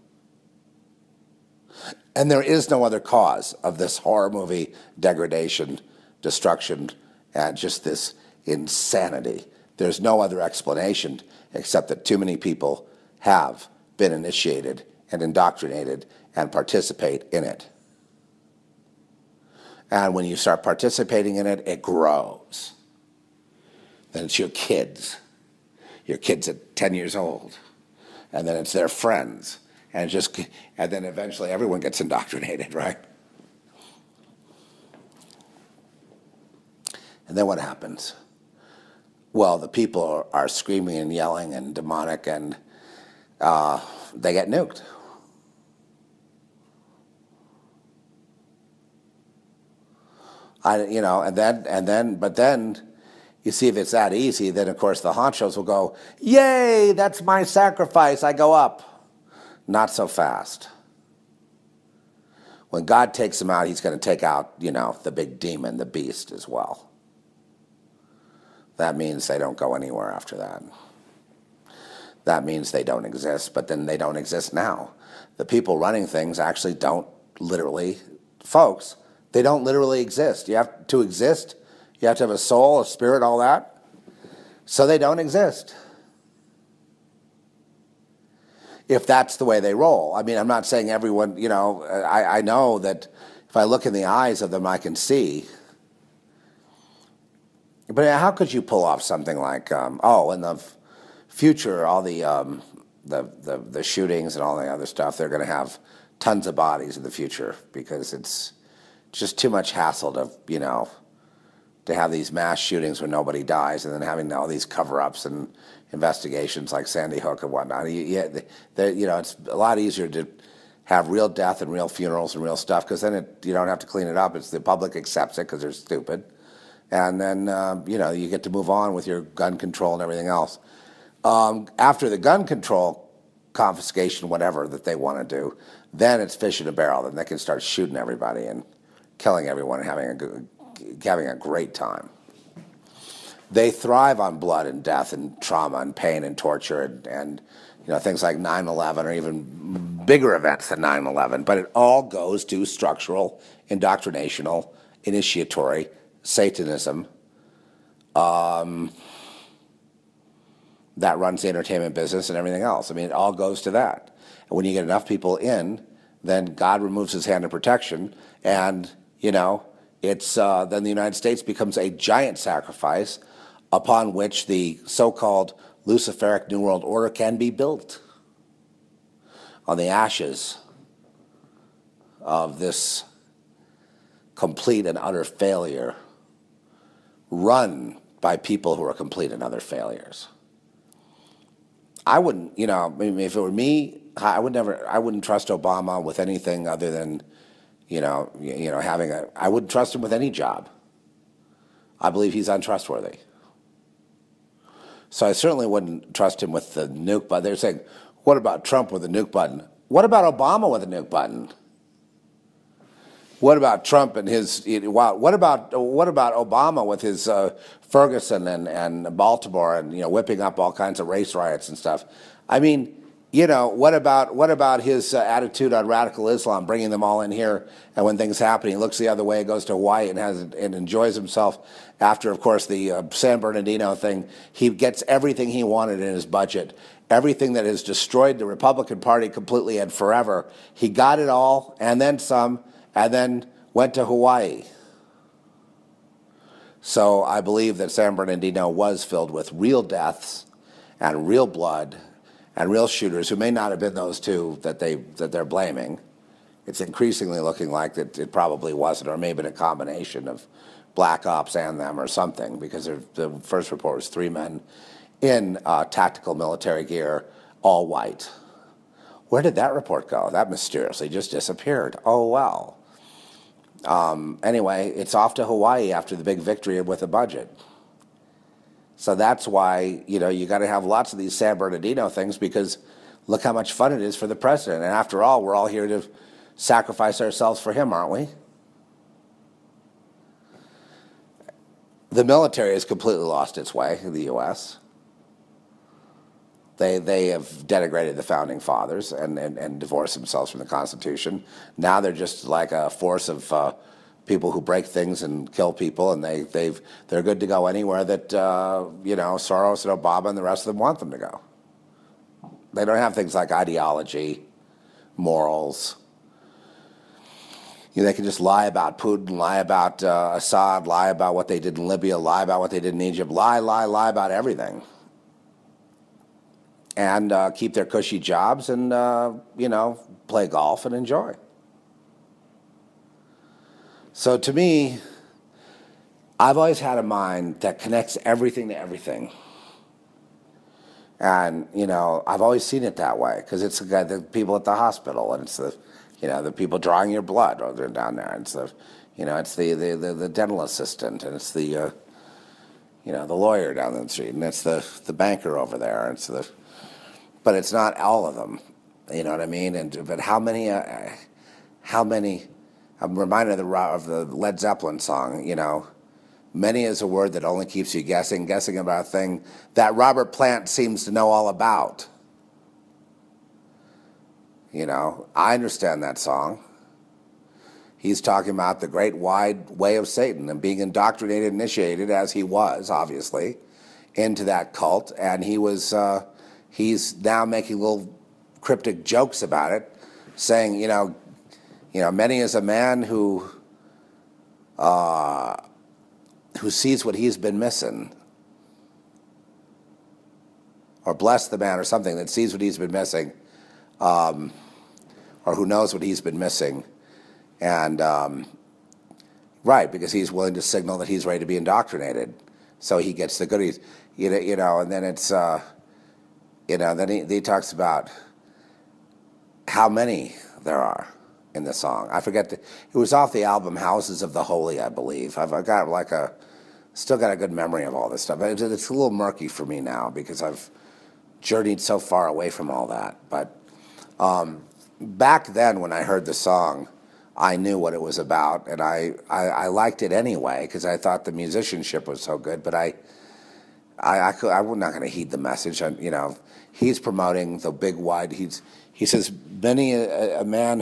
And there is no other cause of this horror movie degradation, destruction, and just this insanity. There's no other explanation except that too many people have been initiated and indoctrinated and participate in it. And when you start participating in it, it grows. Then it's your kids at 10 years old. And then it's their friends, and then eventually everyone gets indoctrinated, right? And then what happens? Well, the people are screaming and yelling and demonic, and they get nuked. But then. You see, if it's that easy, then, of course, the honchos will go, yay, that's my sacrifice, I go up. Not so fast. When God takes them out, he's going to take out, the big demon, the beast, as well. That means they don't go anywhere after that. That means they don't exist, but then they don't exist now. The people running things actually don't literally, folks, they don't literally exist. You have to exist. You have to have a soul, a spirit, all that. So they don't exist. If that's the way they roll. I mean, I'm not saying everyone, I know that if I look in the eyes of them, I can see. But how could you pull off something like, in the future, all the shootings and all the other stuff, they're going to have tons of bodies in the future because it's just too much hassle to have these mass shootings where nobody dies and then having all these cover-ups and investigations like Sandy Hook and whatnot. It's a lot easier to have real death and real funerals and real stuff because then you don't have to clean it up. It's the public accepts it because they're stupid. And then, you get to move on with your gun control and everything else. After the gun control confiscation, whatever that they want to do, then it's fish in a barrel. Then they can start shooting everybody and killing everyone and having a great time. they thrive on blood and death and trauma and pain and torture and things like 9/11 or even bigger events than 9/11. But it all goes to structural, indoctrinational, initiatory Satanism that runs the entertainment business and everything else. I mean, it all goes to that. And when you get enough people in, then God removes his hand of protection, and, it's then the United States becomes a giant sacrifice upon which the so-called Luciferic New World Order can be built on the ashes of this complete and utter failure run by people who are complete and utter failures. I wouldn't, if it were me, I wouldn't trust Obama with anything other than, I wouldn't trust him with any job. I believe he's untrustworthy. So I certainly wouldn't trust him with the nuke button. They're saying, what about Trump with the nuke button? What about Obama with the nuke button? What about Trump and his? What about Obama with his Ferguson and Baltimore and whipping up all kinds of race riots and stuff? I mean, what about his attitude on radical Islam, bringing them all in here, and when things happen, he looks the other way, goes to Hawaii, and enjoys himself. After, of course, the San Bernardino thing, he gets everything he wanted in his budget. Everything that has destroyed the Republican Party completely and forever, he got it all, and then some, and then went to Hawaii. So I believe that San Bernardino was filled with real deaths and real blood and real shooters who may not have been those two that they're blaming. It's increasingly looking like that it probably wasn't, or maybe a combination of black ops and them or something, because the first report was 3 men in tactical military gear, all white. Where did that report go? That mysteriously just disappeared. Oh, well. Anyway, it's off to Hawaii after the big victory with a budget. So that's why, you got to have lots of these San Bernardino things, because look how much fun it is for the president. And after all, we're all here to sacrifice ourselves for him, aren't we? The military has completely lost its way in the U.S. They have denigrated the founding fathers and divorced themselves from the Constitution. Now they're just like a force of people who break things and kill people, and they're good to go anywhere that Soros and Obama and the rest of them want them to go. They don't have things like ideology, morals. They can just lie about Putin, lie about Assad, lie about what they did in Libya, lie about what they did in Egypt, lie about everything. And keep their cushy jobs and, play golf and enjoy. So to me, I've always had a mind that connects everything to everything. And, I've always seen it that way, because it's the people at the hospital, and it's the people drawing your blood or they're down there. It's the dental assistant, and it's the lawyer down the street, and it's the banker over there. And but it's not all of them, you know what I mean? But how many? I'm reminded of the Led Zeppelin song, Many is a word that only keeps you guessing about a thing that Robert Plant seems to know all about. I understand that song. He's talking about the great wide way of Satan and being indoctrinated, initiated, as he was, obviously, into that cult. And he's now making little cryptic jokes about it, saying, many is a man who sees what he's been missing, or bless the man, or something that sees what he's been missing, or who knows what he's been missing, and right, because he's willing to signal that he's ready to be indoctrinated, so he gets the goodies, and then it's, then he talks about how many there are in the song. I forget, it was off the album Houses of the Holy, I believe. I've got still got a good memory of all this stuff. It's a little murky for me now, because I've journeyed so far away from all that. But back then, when I heard the song, I knew what it was about, and I liked it anyway, because I thought the musicianship was so good. But I'm not going to heed the message. He's promoting the big wide. He says many a man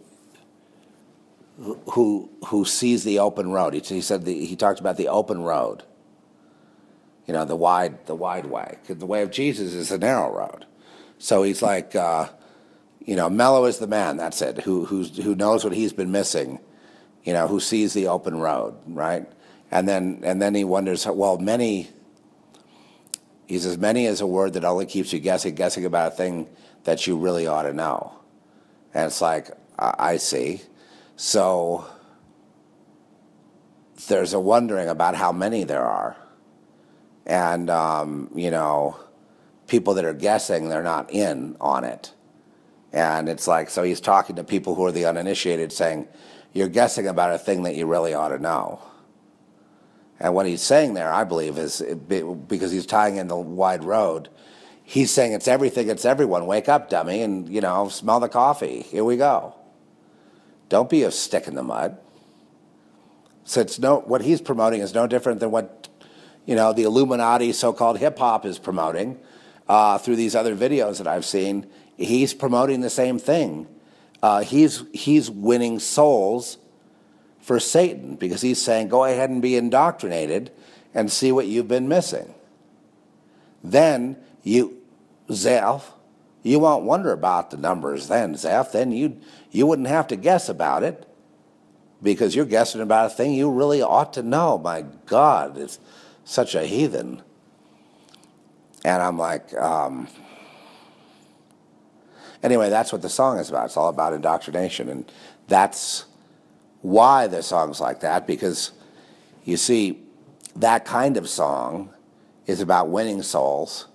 who sees the open road. He said he talked about the open road. The wide way. 'Cause the way of Jesus is the narrow road. So he's like, mellow is the man. That's it. Who knows what he's been missing. Who sees the open road, right? And then he wonders, well, many. He says, many is a word that only keeps you guessing about a thing that you really ought to know. And it's like, I see. So there's a wondering about how many there are. And, people that are guessing, they're not in on it. And it's like, so he's talking to people who are the uninitiated saying, you're guessing about a thing that you really ought to know. And what he's saying there, I believe, is because he's tying in the wide road, he's saying it's everything, it's everyone. Wake up, dummy, and, smell the coffee. Here we go. Don't be a stick in the mud. So what he's promoting is no different than what, the Illuminati so-called hip-hop is promoting through these other videos that I've seen. He's promoting the same thing. He's winning souls for Satan, because he's saying, go ahead and be indoctrinated and see what you've been missing. Then Zeph, you won't wonder about the numbers then, Zeph. Then you wouldn't have to guess about it, because you're guessing about a thing you really ought to know. My God, it's such a heathen. And I'm like, anyway, that's what the song is about. It's all about indoctrination, and that's why the song's like that, because you see, that kind of song is about winning souls,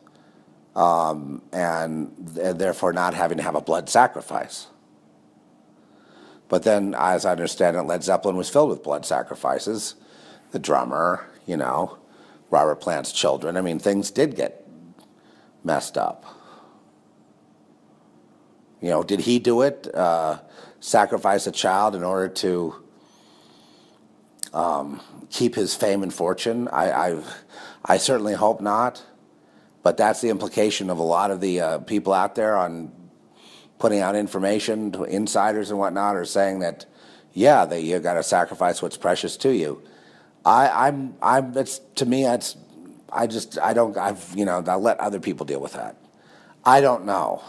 and therefore not having to have a blood sacrifice. But then, as I understand it, Led Zeppelin was filled with blood sacrifices. The drummer, Robert Plant's children. I mean, things did get messed up. Did he do it? Sacrifice a child in order to keep his fame and fortune? I certainly hope not. But that's the implication of a lot of the people out there on putting out information to insiders and whatnot, are saying that, yeah, that you got to sacrifice what's precious to you. To me, I'll let other people deal with that. I don't know.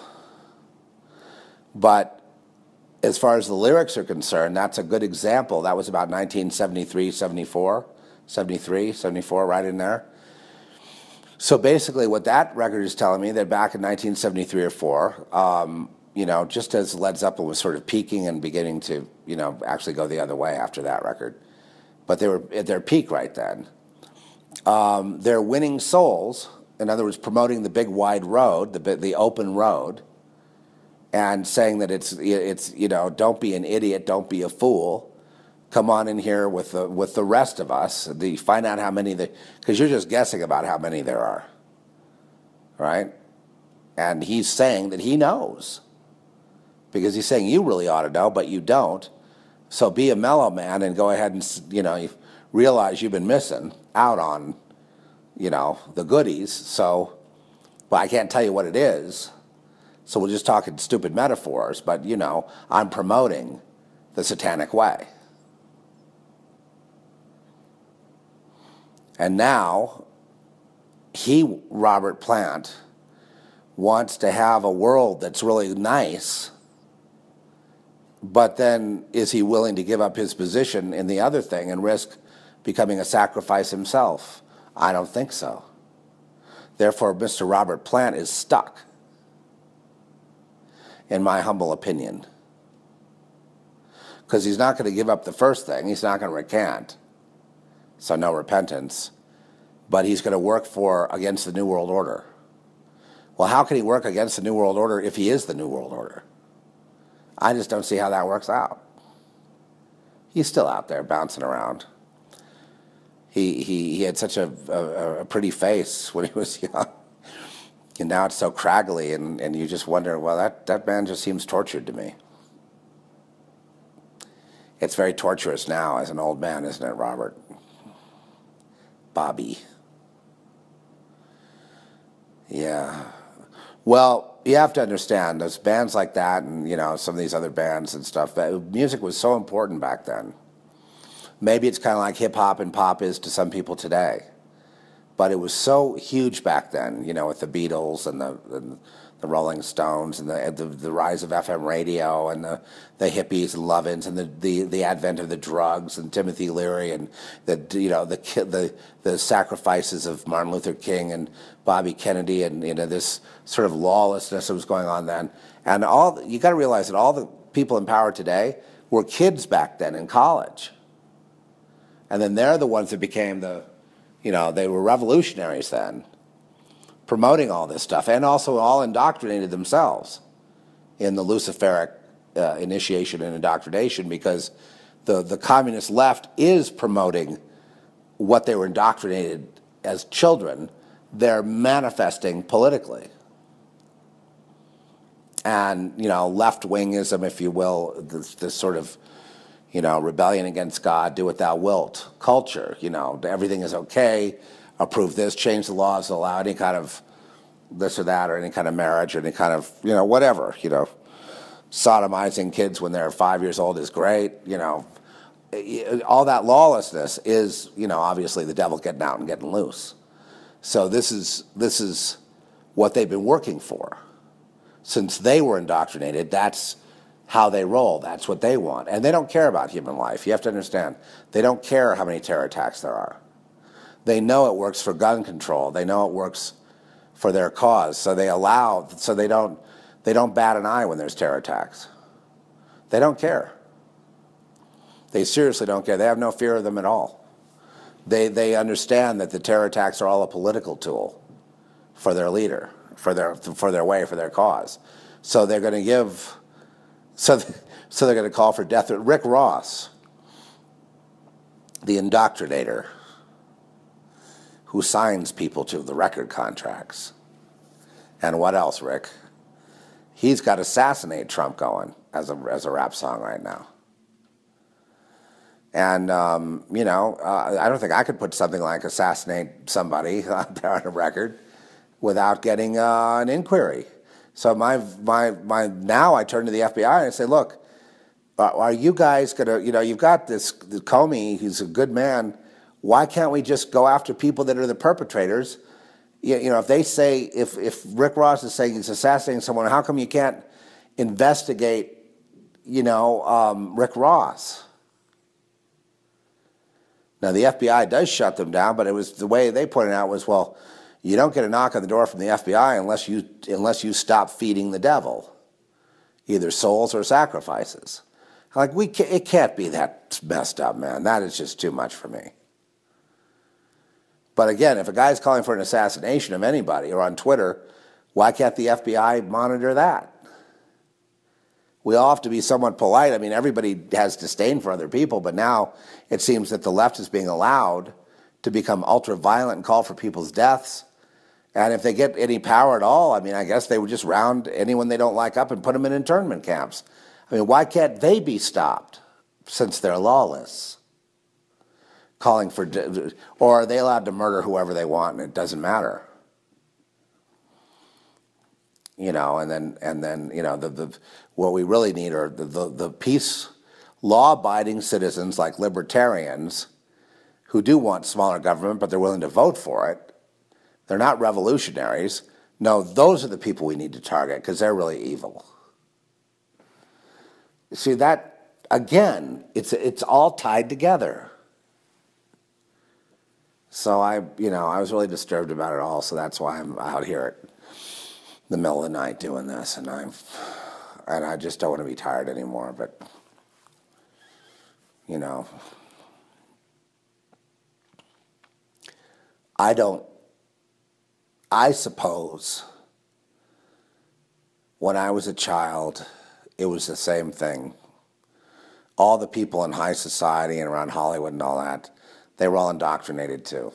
But as far as the lyrics are concerned, that's a good example. That was about 1973, 74, 73, 74, right in there. So basically what that record is telling me, that back in 1973 or 4, just as Led Zeppelin was sort of peaking and beginning to, actually go the other way after that record, but they were at their peak right then. They're winning souls, in other words, promoting the big wide road, the open road, and saying that it's don't be an idiot, don't be a fool. Come on in here with the rest of us. Find out how many because you're just guessing about how many there are, right? And he's saying that he knows, because he's saying you really ought to know, but you don't. So be a mellow man and go ahead and you realize you've been missing out on the goodies. So, well, I can't tell you what it is. So we'll just talk in stupid metaphors, but, I'm promoting the satanic way. And now, Robert Plant, wants to have a world that's really nice, but then is he willing to give up his position in the other thing and risk becoming a sacrifice himself? I don't think so. Therefore, Mr. Robert Plant is stuck, in my humble opinion, because he's not going to give up the first thing. He's not going to recant, so no repentance, but he's going to work against the New World Order. Well, how can he work against the New World Order if he is the New World Order? I just don't see how that works out. He's still out there bouncing around. He had such a pretty face when he was young. And now it's so craggly, and you just wonder, well, that man just seems tortured to me. It's very torturous now as an old man, isn't it, Robert? Bobby. Yeah. Well, you have to understand, those bands like that and, some of these other bands and stuff, music was so important back then. Maybe it's kind of like hip hop and pop is to some people today. But it was so huge back then, with the Beatles and the Rolling Stones and the rise of FM radio and the hippies and Lovins and the advent of the drugs and Timothy Leary and the sacrifices of Martin Luther King and Bobby Kennedy and this sort of lawlessness that was going on then. And you got to realize that all the people in power today were kids back then in college, and then they're the ones that became they were revolutionaries then, promoting all this stuff, and also all indoctrinated themselves in the Luciferic initiation and indoctrination, because the communist left is promoting what they were indoctrinated as children. They're manifesting politically. And, left-wingism, if you will, this sort of rebellion against God, do what thou wilt culture. Everything is okay, approve this, change the laws, allow any kind of this or that, or any kind of marriage, or any kind of, whatever. Sodomizing kids when they're 5 years old is great. All that lawlessness is, obviously the devil getting out and getting loose. So this is what they've been working for. Since they were indoctrinated, that's how they roll. That's what they want. And they don't care about human life. You have to understand, they don't care how many terror attacks there are. They know it works for gun control. They know it works for their cause. So they don't bat an eye when there's terror attacks. They don't care. They seriously don't care. They have no fear of them at all. They understand that the terror attacks are all a political tool for their leader, for their way, for their cause. So they're going to give. So they're going to call for death. Rick Ross, the indoctrinator, who signs people to the record contracts. And what else, Rick? He's got Assassinate Trump going as a rap song right now. And, I don't think I could put something like Assassinate Somebody out there on a record without getting an inquiry. So now I turn to the FBI and I say, look, are you guys going to, you've got this Comey, he's a good man. Why can't we just go after people that are the perpetrators? If they say, if Rick Ross is saying he's assassinating someone, how come you can't investigate, Rick Ross? Now, the FBI does shut them down, but it was the way they pointed out was, well, you don't get a knock on the door from the FBI unless you stop feeding the devil, either souls or sacrifices. It can't be that messed up, man. That is just too much for me. But again, if a guy's calling for an assassination of anybody or on Twitter, why can't the FBI monitor that? We all have to be somewhat polite. I mean, everybody has disdain for other people, but now it seems that the left is being allowed to become ultra-violent and call for people's deaths. And if they get any power at all, I mean, I guess they would just round anyone they don't like up and put them in internment camps. I mean, why can't they be stopped since they're lawless? Calling for, or are they allowed to murder whoever they want and it doesn't matter? And then what we really need are the peace, law-abiding citizens like libertarians who do want smaller government, but they're willing to vote for it. They're not revolutionaries. No, those are the people we need to target because they're really evil. See, that, again, it's all tied together. So I was really disturbed about it all, so that's why I'm out here at the middle of the night doing this, and I just don't want to be tired anymore, but, I suppose when I was a child, it was the same thing. All the people in high society and around Hollywood and all that, they were all indoctrinated too.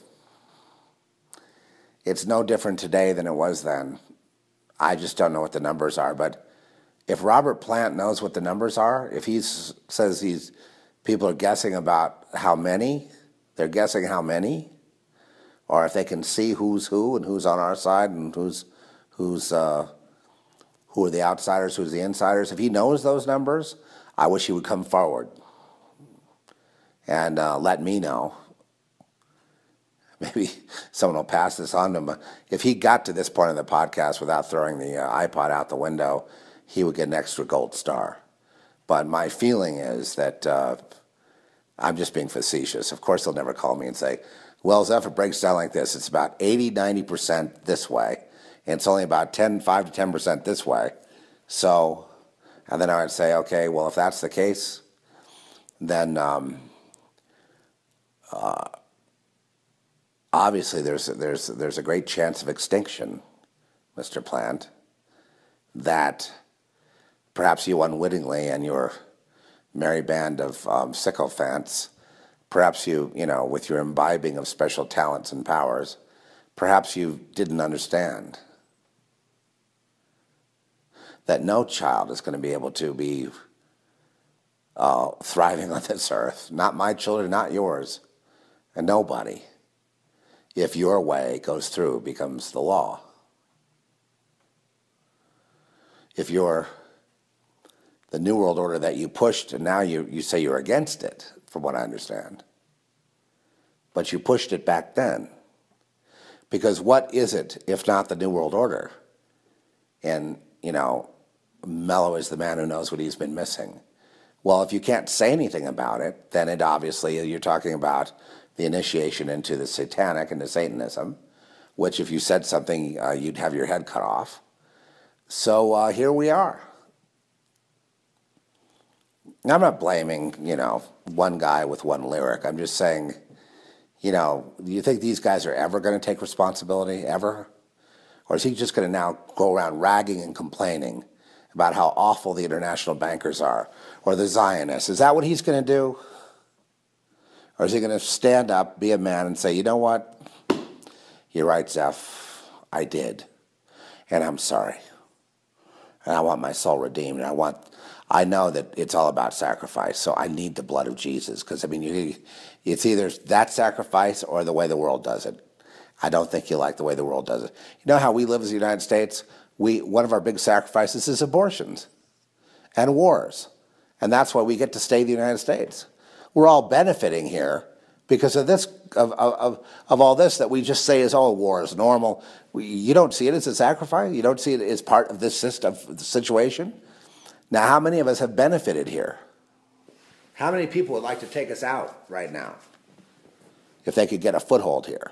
It's no different today than it was then. I just don't know what the numbers are, but if Robert Plant knows what the numbers are, if he says people are guessing about how many, they're guessing how many, or if they can see who's who and who's on our side and who's who are the outsiders, who's the insiders. If he knows those numbers, I wish he would come forward and let me know. Maybe someone will pass this on to him. If he got to this point of the podcast without throwing the iPod out the window, he would get an extra gold star. But my feeling is that I'm just being facetious. Of course, they'll never call me and say, well, Zeph, it breaks down like this. It's about 80, 90% this way, and it's only about 5 to 10% this way. So, and then I would say, okay, well, if that's the case, then obviously there's a great chance of extinction, Mr. Plant, that perhaps you unwittingly and your merry band of sycophants, perhaps you know, with your imbibing of special talents and powers, perhaps you didn't understand that no child is going to be able to be thriving on this earth. Not my children, not yours, and nobody. If your way goes through, becomes the law. If you're the New World Order that you pushed, and now you say you're against it, from what I understand. But you pushed it back then. Because what is it if not the New World Order? And, you know, Mello is the man who knows what he's been missing. Well, if you can't say anything about it, then it obviously, you're talking about the initiation into the satanic, into Satanism, which if you said something, you'd have your head cut off. So here we are. I'm not blaming, you know, one guy with one lyric. I'm just saying, you know, do you think these guys are ever going to take responsibility, ever? Or is he just going to now go around ragging and complaining about how awful the international bankers are, or the Zionists? Is that what he's going to do? Or is he going to stand up, be a man, and say, you know what? You're right, Zeph. I did. And I'm sorry. And I want my soul redeemed. And I know that it's all about sacrifice, so I need the blood of Jesus. Because, I mean, it's either that sacrifice or the way the world does it. I don't think you like the way the world does it. You know how we live as the United States? One of our big sacrifices is abortions and wars. And that's why we get to stay in the United States. We're all benefiting here because of this, of all this that we just say is, oh, war is normal. You don't see it as a sacrifice. You don't see it as part of this system, the situation. Now, how many of us have benefited here? How many people would like to take us out right now if they could get a foothold here?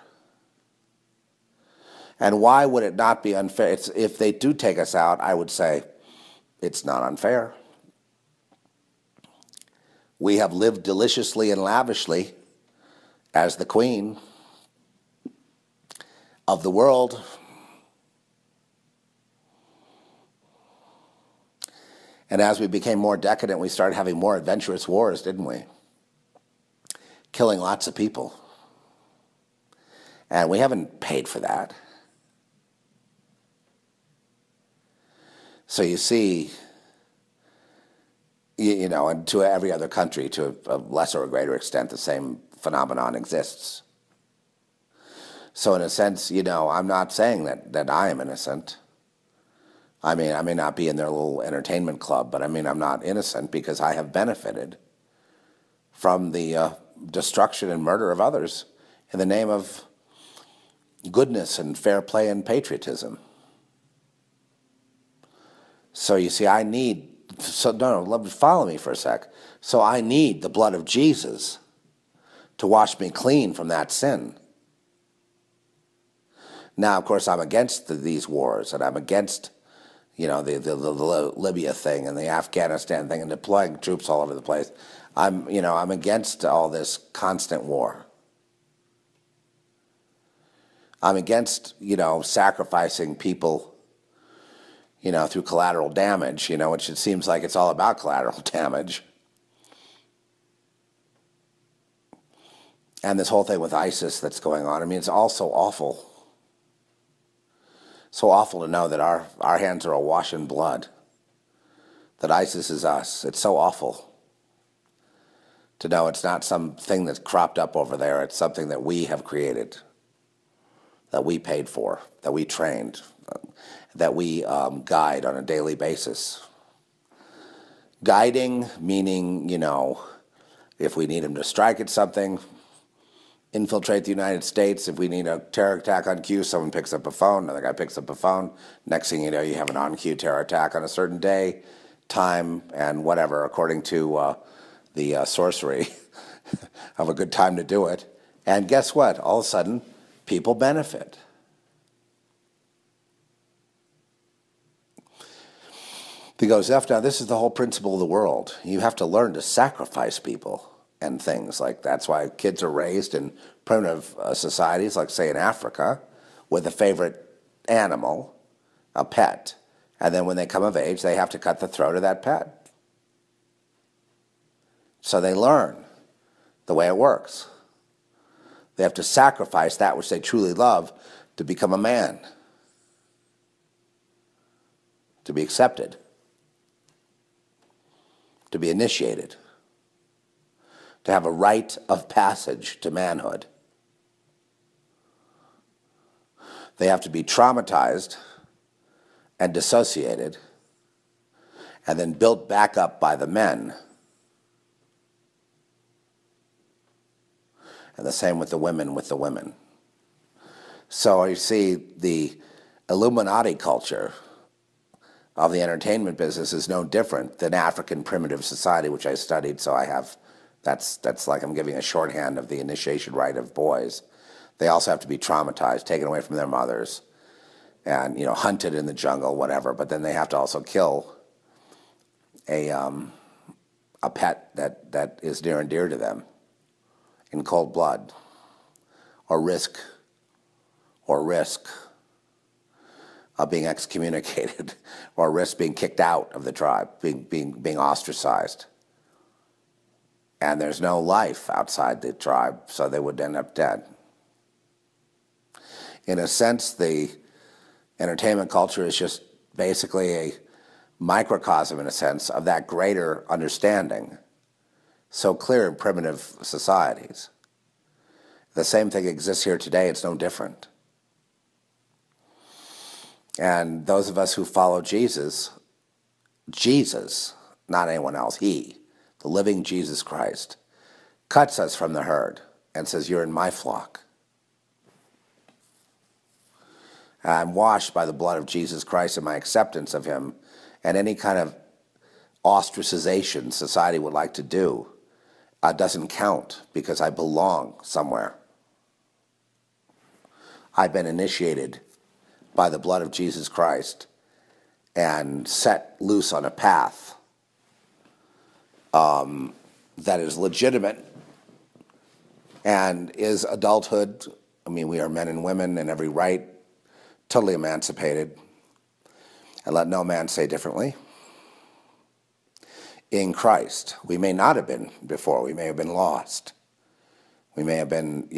And why would it not be unfair? If they do take us out, I would say it's not unfair. We have lived deliciously and lavishly as the queen of the world. And as we became more decadent, we started having more adventurous wars, didn't we? Killing lots of people. And we haven't paid for that. So you see, you know, and to every other country, to a lesser or greater extent, the same phenomenon exists. So in a sense, you know, I'm not saying that I am innocent. I mean, I may not be in their little entertainment club, but I mean, I'm not innocent because I have benefited from the destruction and murder of others in the name of goodness and fair play and patriotism. So you see, follow me for a sec. So I need the blood of Jesus to wash me clean from that sin. Now, of course, I'm against these wars, and I'm against, you know, the Libya thing and the Afghanistan thing and deploying troops all over the place. I'm against all this constant war. I'm against, you know, sacrificing people, you know, through collateral damage, you know, which it seems like it's all about collateral damage. And this whole thing with ISIS that's going on, I mean, it's all so awful. So awful to know that our hands are awash in blood, that ISIS is us. It's so awful to know it's not something that's cropped up over there. It's something that we have created. that we paid for, that we trained, that we guide on a daily basis. Guiding meaning, if we need them to strike at something, infiltrate the United States. If we need a terror attack on cue, someone picks up a phone, another guy picks up a phone. Next thing you know, you have an on-cue terror attack on a certain day, time, and whatever, according to the sorcery of a good time to do it. And guess what? All of a sudden, people benefit. Because now this is the whole principle of the world. You have to learn to sacrifice people and things. Like that's why kids are raised in primitive societies, like say in Africa, with a favorite animal, a pet. And then when they come of age, they have to cut the throat of that pet. So they learn the way it works. They have to sacrifice that which they truly love to become a man, to be accepted, to be initiated, to have a rite of passage to manhood. They have to be traumatized and dissociated and then built back up by the men. And the same with the women. So you see, the Illuminati culture of the entertainment business is no different than African primitive society, which I studied, so I have, that's like I'm giving a shorthand of the initiation rite of boys. They also have to be traumatized, taken away from their mothers, and hunted in the jungle, whatever, but then they have to also kill a pet that is near and dear to them in cold blood, or risk of being excommunicated, or risk being kicked out of the tribe, being ostracized. And there's no life outside the tribe, so they would end up dead. In a sense, the entertainment culture is just basically a microcosm, in a sense, of that greater understanding, so clear in primitive societies. The same thing exists here today, it's no different. And those of us who follow Jesus, not anyone else, he, the living Jesus Christ, cuts us from the herd and says, you're in my flock. I'm washed by the blood of Jesus Christ and my acceptance of him, and any kind of ostracization society would like to do doesn't count because I belong somewhere. I've been initiated by the blood of Jesus Christ and set loose on a path that is legitimate and is adulthood. I mean, we are men and women in every right, totally emancipated, and let no man say differently. In Christ, we may not have been before. We may have been lost. We may have been,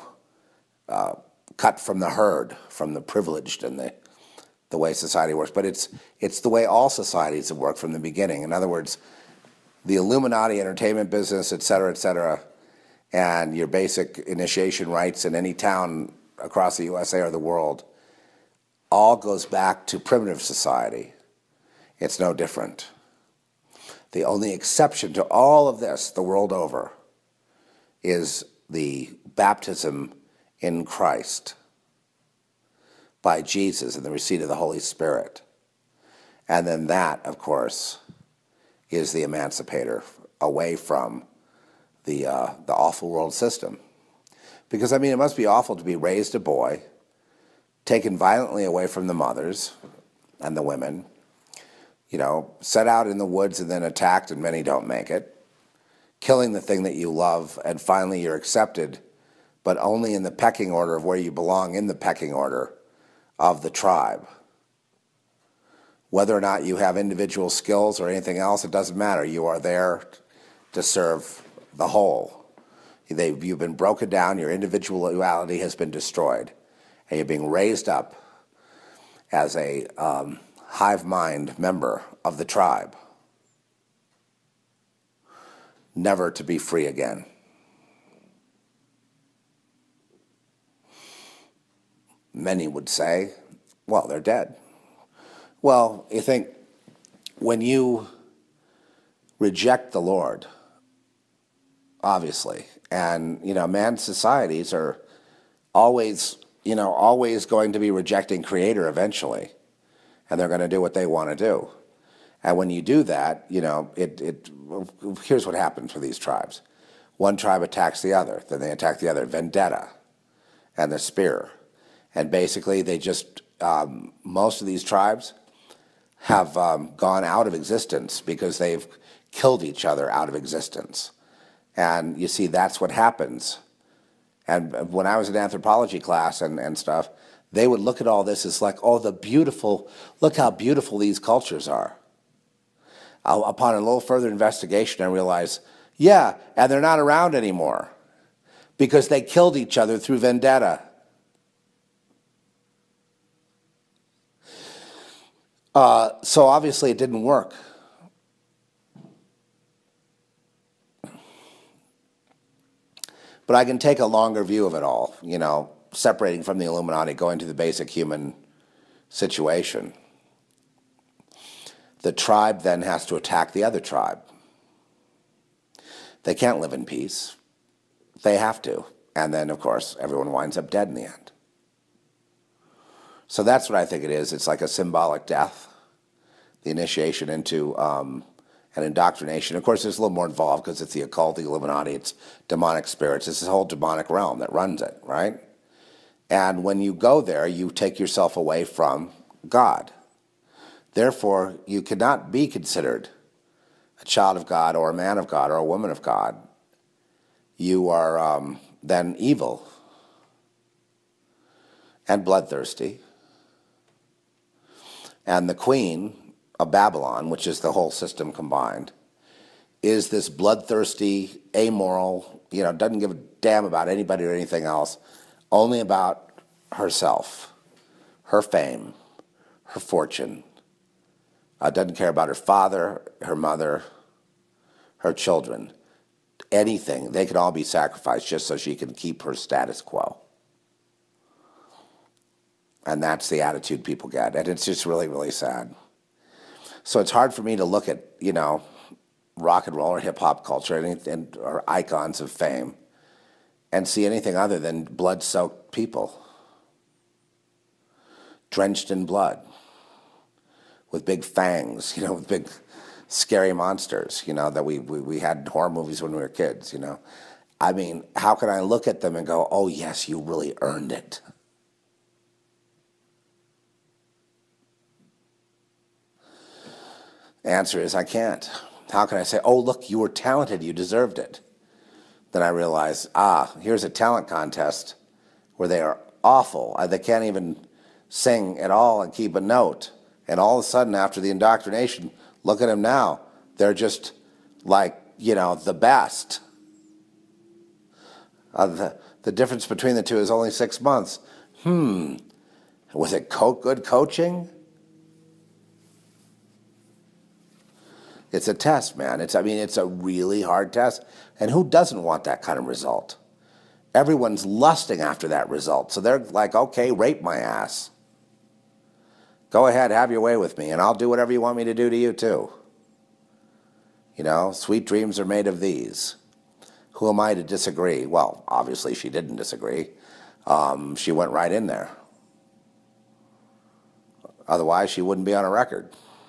cut from the herd, from the privileged and the way society works. But it's the way all societies have worked from the beginning. In other words, the Illuminati entertainment business, et cetera, and your basic initiation rites in any town across the USA or the world all goes back to primitive society. It's no different. The only exception to all of this, the world over, is the baptism in Christ by Jesus and the receipt of the Holy Spirit. And then that, of course, is the emancipator away from the awful world system. Because, it must be awful to be raised a boy, taken violently away from the mothers and the women, set out in the woods and then attacked, and many don't make it, killing the thing that you love, and finally you're accepted, but only in the pecking order of where you belong in the pecking order of the tribe. Whether or not you have individual skills or anything else, it doesn't matter. You are there to serve the whole. You've been broken down, your individuality has been destroyed, and you're being raised up as a hive mind member of the tribe, never to be free again. Many would say, well, they're dead. Well, you think when you reject the Lord, obviously, and, man's societies are always, always going to be rejecting Creator eventually, and they're going to do what they want to do. And when you do that, here's what happens for these tribes. One tribe attacks the other, then they attack the other, vendetta, and the spear. And basically they just, most of these tribes have gone out of existence because they've killed each other out of existence. And you see, that's what happens. And when I was in anthropology class and stuff, they would look at all this as like, oh, look how beautiful these cultures are. Upon a little further investigation, I realized, yeah, and they're not around anymore because they killed each other through vendetta. So obviously it didn't work. But I can take a longer view of it all, separating from the Illuminati, going to the basic human situation. The tribe then has to attack the other tribe. They can't live in peace. They have to. And then, of course, everyone winds up dead in the end. So that's what I think it is. It's like a symbolic death, the initiation into an indoctrination. Of course, there's a little more involved because it's the occult, the Illuminati, it's demonic spirits. It's this whole demonic realm that runs it, right? And when you go there, you take yourself away from God. Therefore, you cannot be considered a child of God or a man of God or a woman of God. You are then evil and bloodthirsty. And the queen of Babylon, which is the whole system combined, is this bloodthirsty, amoral, doesn't give a damn about anybody or anything else, only about herself, her fame, her fortune. Doesn't care about her father, her mother, her children, anything. They can all be sacrificed just so she can keep her status quo. And that's the attitude people get. And it's just really, really sad. So it's hard for me to look at, rock and roll or hip-hop culture or icons of fame and see anything other than blood-soaked people, drenched in blood, with big fangs, with big scary monsters, that we had in horror movies when we were kids, I mean, how can I look at them and go, oh, yes, you really earned it? The answer is I can't. How can I say, oh, look, you were talented, you deserved it? Then I realize, here's a talent contest where they are awful. They can't even sing at all and keep a note. And all of a sudden, after the indoctrination, look at them now. They're just like, the best. The difference between the two is only 6 months. Was it good coaching? It's a test, man. It's a really hard test. And who doesn't want that kind of result? Everyone's lusting after that result. So they're like, okay, rape my ass. Go ahead, have your way with me, and I'll do whatever you want me to do to you, too. Sweet dreams are made of these. Who am I to disagree? Well, obviously she didn't disagree. She went right in there. Otherwise, she wouldn't be on a record.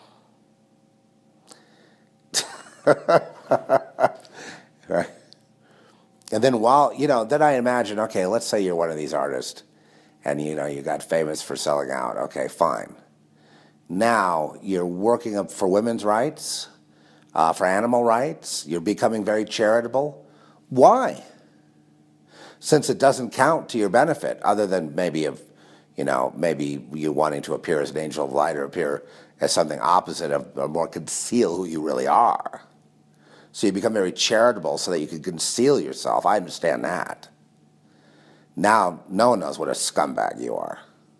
Right. And then then I imagine, okay, let's say you're one of these artists and you got famous for selling out. Okay, fine. Now you're working up for women's rights, for animal rights. You're becoming very charitable. Why? Since it doesn't count to your benefit, other than maybe maybe you wanting to appear as an angel of light or appear as something opposite of, or more conceal who you really are. So you become very charitable so that you can conceal yourself. I understand that. Now, no one knows what a scumbag you are.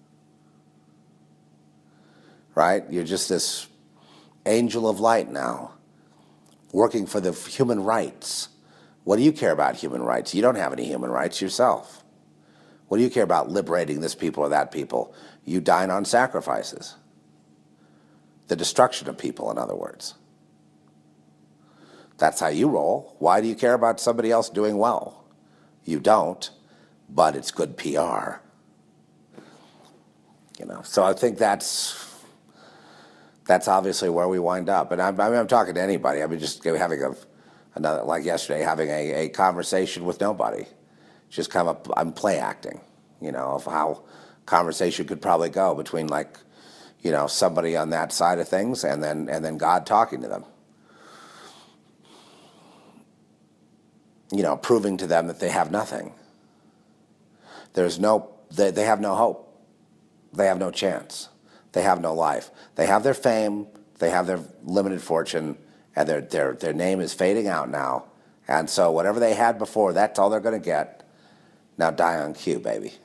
Right? You're just this angel of light now, working for the human rights. What do you care about human rights? You don't have any human rights yourself. What do you care about liberating this people or that people? You dine on sacrifices. The destruction of people, in other words. That's how you roll. Why do you care about somebody else doing well? You don't, but it's good PR. So I think that's obviously where we wind up. And I'm talking to anybody. I mean, just having another, like yesterday, having a conversation with nobody. Just kind of I'm play acting, of how conversation could probably go between somebody on that side of things and then God talking to them. Proving to them that they have nothing. They have no hope. They have no chance. They have no life. They have their fame. They have their limited fortune, and their name is fading out now. And so whatever they had before, that's all they're going to get. Now die on cue, baby.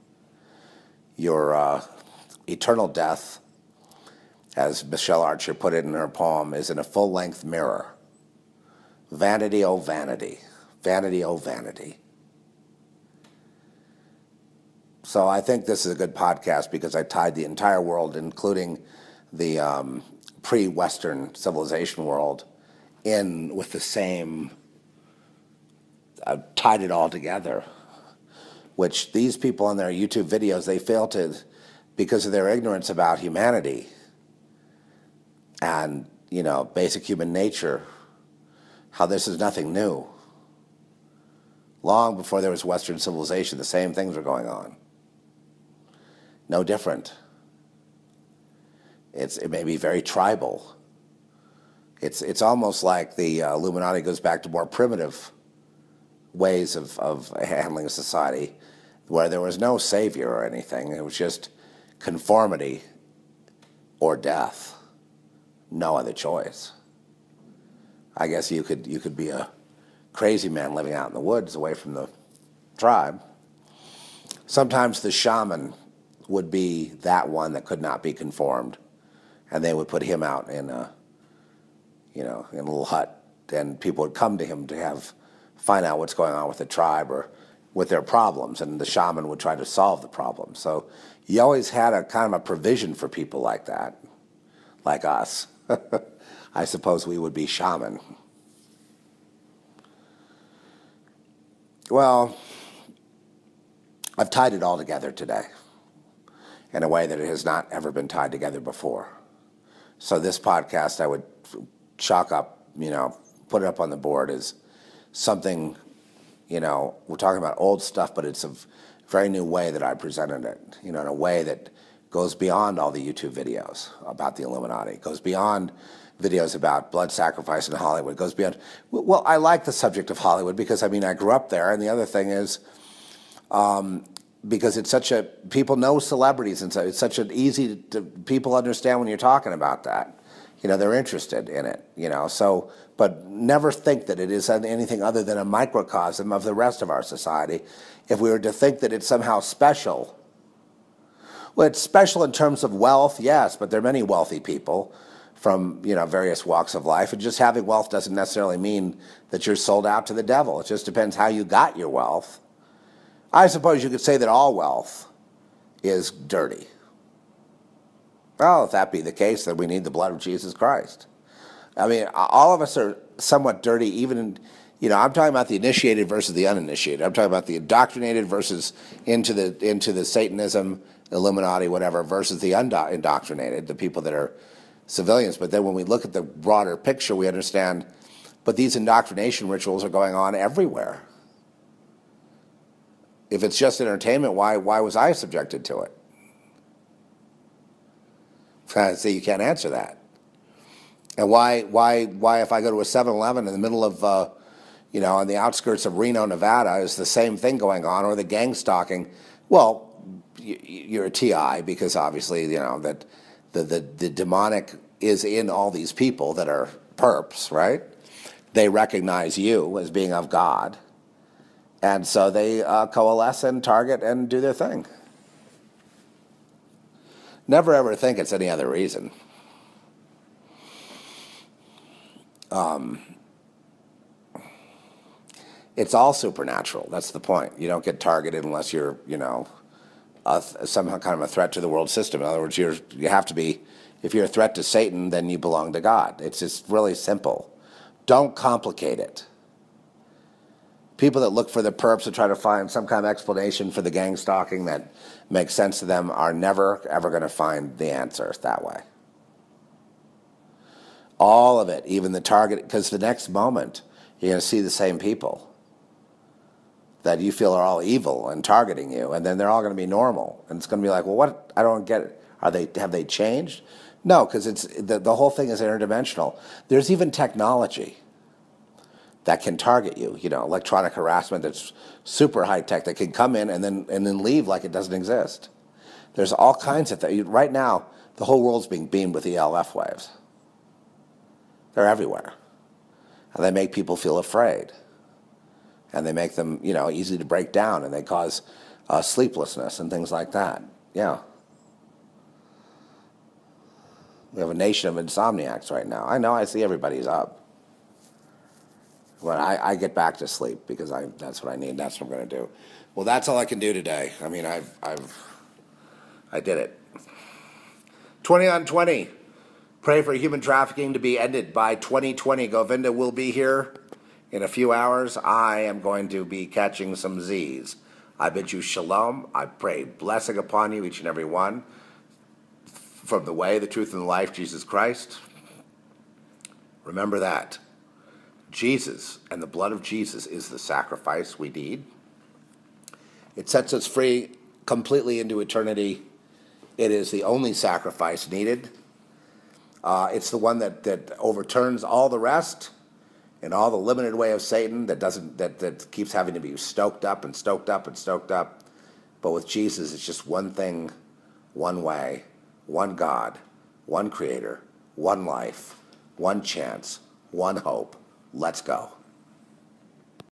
Your eternal death, as Michelle Archer put it in her poem, is in a full-length mirror. Vanity, oh vanity. Vanity, oh vanity. So I think this is a good podcast because I tied the entire world, including the pre-Western civilization world, in with the same, I've tied it all together, which these people on their YouTube videos, they fail to, because of their ignorance about humanity and, basic human nature, how this is nothing new. Long before there was Western civilization, the same things were going on. No different. It may be very tribal. It's almost like the Illuminati goes back to more primitive ways of handling a society where there was no savior or anything. It was just conformity or death. No other choice. I guess you could be a crazy man living out in the woods away from the tribe. Sometimes the shaman would be that one that could not be conformed, and they would put him out in a little hut, and people would come to him to find out what's going on with the tribe or with their problems, and the shaman would try to solve the problem. So you always had a kind of a provision for people like that, like us. I suppose we would be shaman. Well, I've tied it all together today in a way that it has not ever been tied together before. So this podcast I would chalk up, put it up on the board as something, we're talking about old stuff, but it's a very new way that I presented it, in a way that goes beyond all the YouTube videos about the Illuminati, goes beyond videos about blood sacrifice in Hollywood, goes beyond, well, I like the subject of Hollywood because, I grew up there, and the other thing is, because people know celebrities, and so it's such an people understand when you're talking about that. They're interested in it, so, but never think that it is anything other than a microcosm of the rest of our society. If we were to think that it's somehow special, well, it's special in terms of wealth, yes, but there are many wealthy people from, various walks of life, and just having wealth doesn't necessarily mean that you're sold out to the devil. It just depends how you got your wealth. I suppose you could say that all wealth is dirty. Well, if that be the case, then we need the blood of Jesus Christ. All of us are somewhat dirty, even in, I'm talking about the initiated versus the uninitiated. I'm talking about the indoctrinated versus into the Satanism, Illuminati, whatever, versus the indoctrinated, the people that are civilians. But then when we look at the broader picture, we understand, but these indoctrination rituals are going on everywhere. If it's just entertainment, why was I subjected to it? So you can't answer that. And why if I go to a 7-Eleven in the middle of, on the outskirts of Reno, Nevada, is the same thing going on, or the gang stalking? Well, you're a TI because obviously, that the demonic is in all these people that are perps, right? They recognize you as being of God. And so they coalesce and target and do their thing. Never ever think it's any other reason. It's all supernatural. That's the point. You don't get targeted unless you're, some kind of a threat to the world system. In other words, you have to be, if you're a threat to Satan, then you belong to God. It's just really simple. Don't complicate it. People that look for the perps to try to find some kind of explanation for the gang stalking that makes sense to them are never, ever going to find the answer that way. All of it, even the target, because the next moment, you're going to see the same people that you feel are all evil and targeting you, and then they're all going to be normal. And it's going to be like, well, what? I don't get it. Have they changed? No, because it's the whole thing is interdimensional. There's even technology that can target you, electronic harassment that's super high tech that can come in and then leave like it doesn't exist. There's all kinds of things. Right now, the whole world's being beamed with ELF waves. They're everywhere. And they make people feel afraid. And they make them, easy to break down, and they cause sleeplessness and things like that. Yeah. We have a nation of insomniacs right now. I know, I see everybody's up. But I get back to sleep because that's what I need. That's what I'm going to do. Well, that's all I can do today. I mean, I did it. 20 on 20. Pray for human trafficking to be ended by 2020. Govinda will be here in a few hours. I am going to be catching some Z's. I bid you shalom. I pray blessing upon you, each and every one. From the way, the truth, and the life, Jesus Christ. Remember that. Jesus and the blood of Jesus is the sacrifice we need. It sets us free completely into eternity. It is the only sacrifice needed. It's the one that overturns all the rest and all the limited way of Satan that keeps having to be stoked up and stoked up and stoked up. But with Jesus, it's just one thing, one way, one God, one Creator, one life, one chance, one hope. Let's go.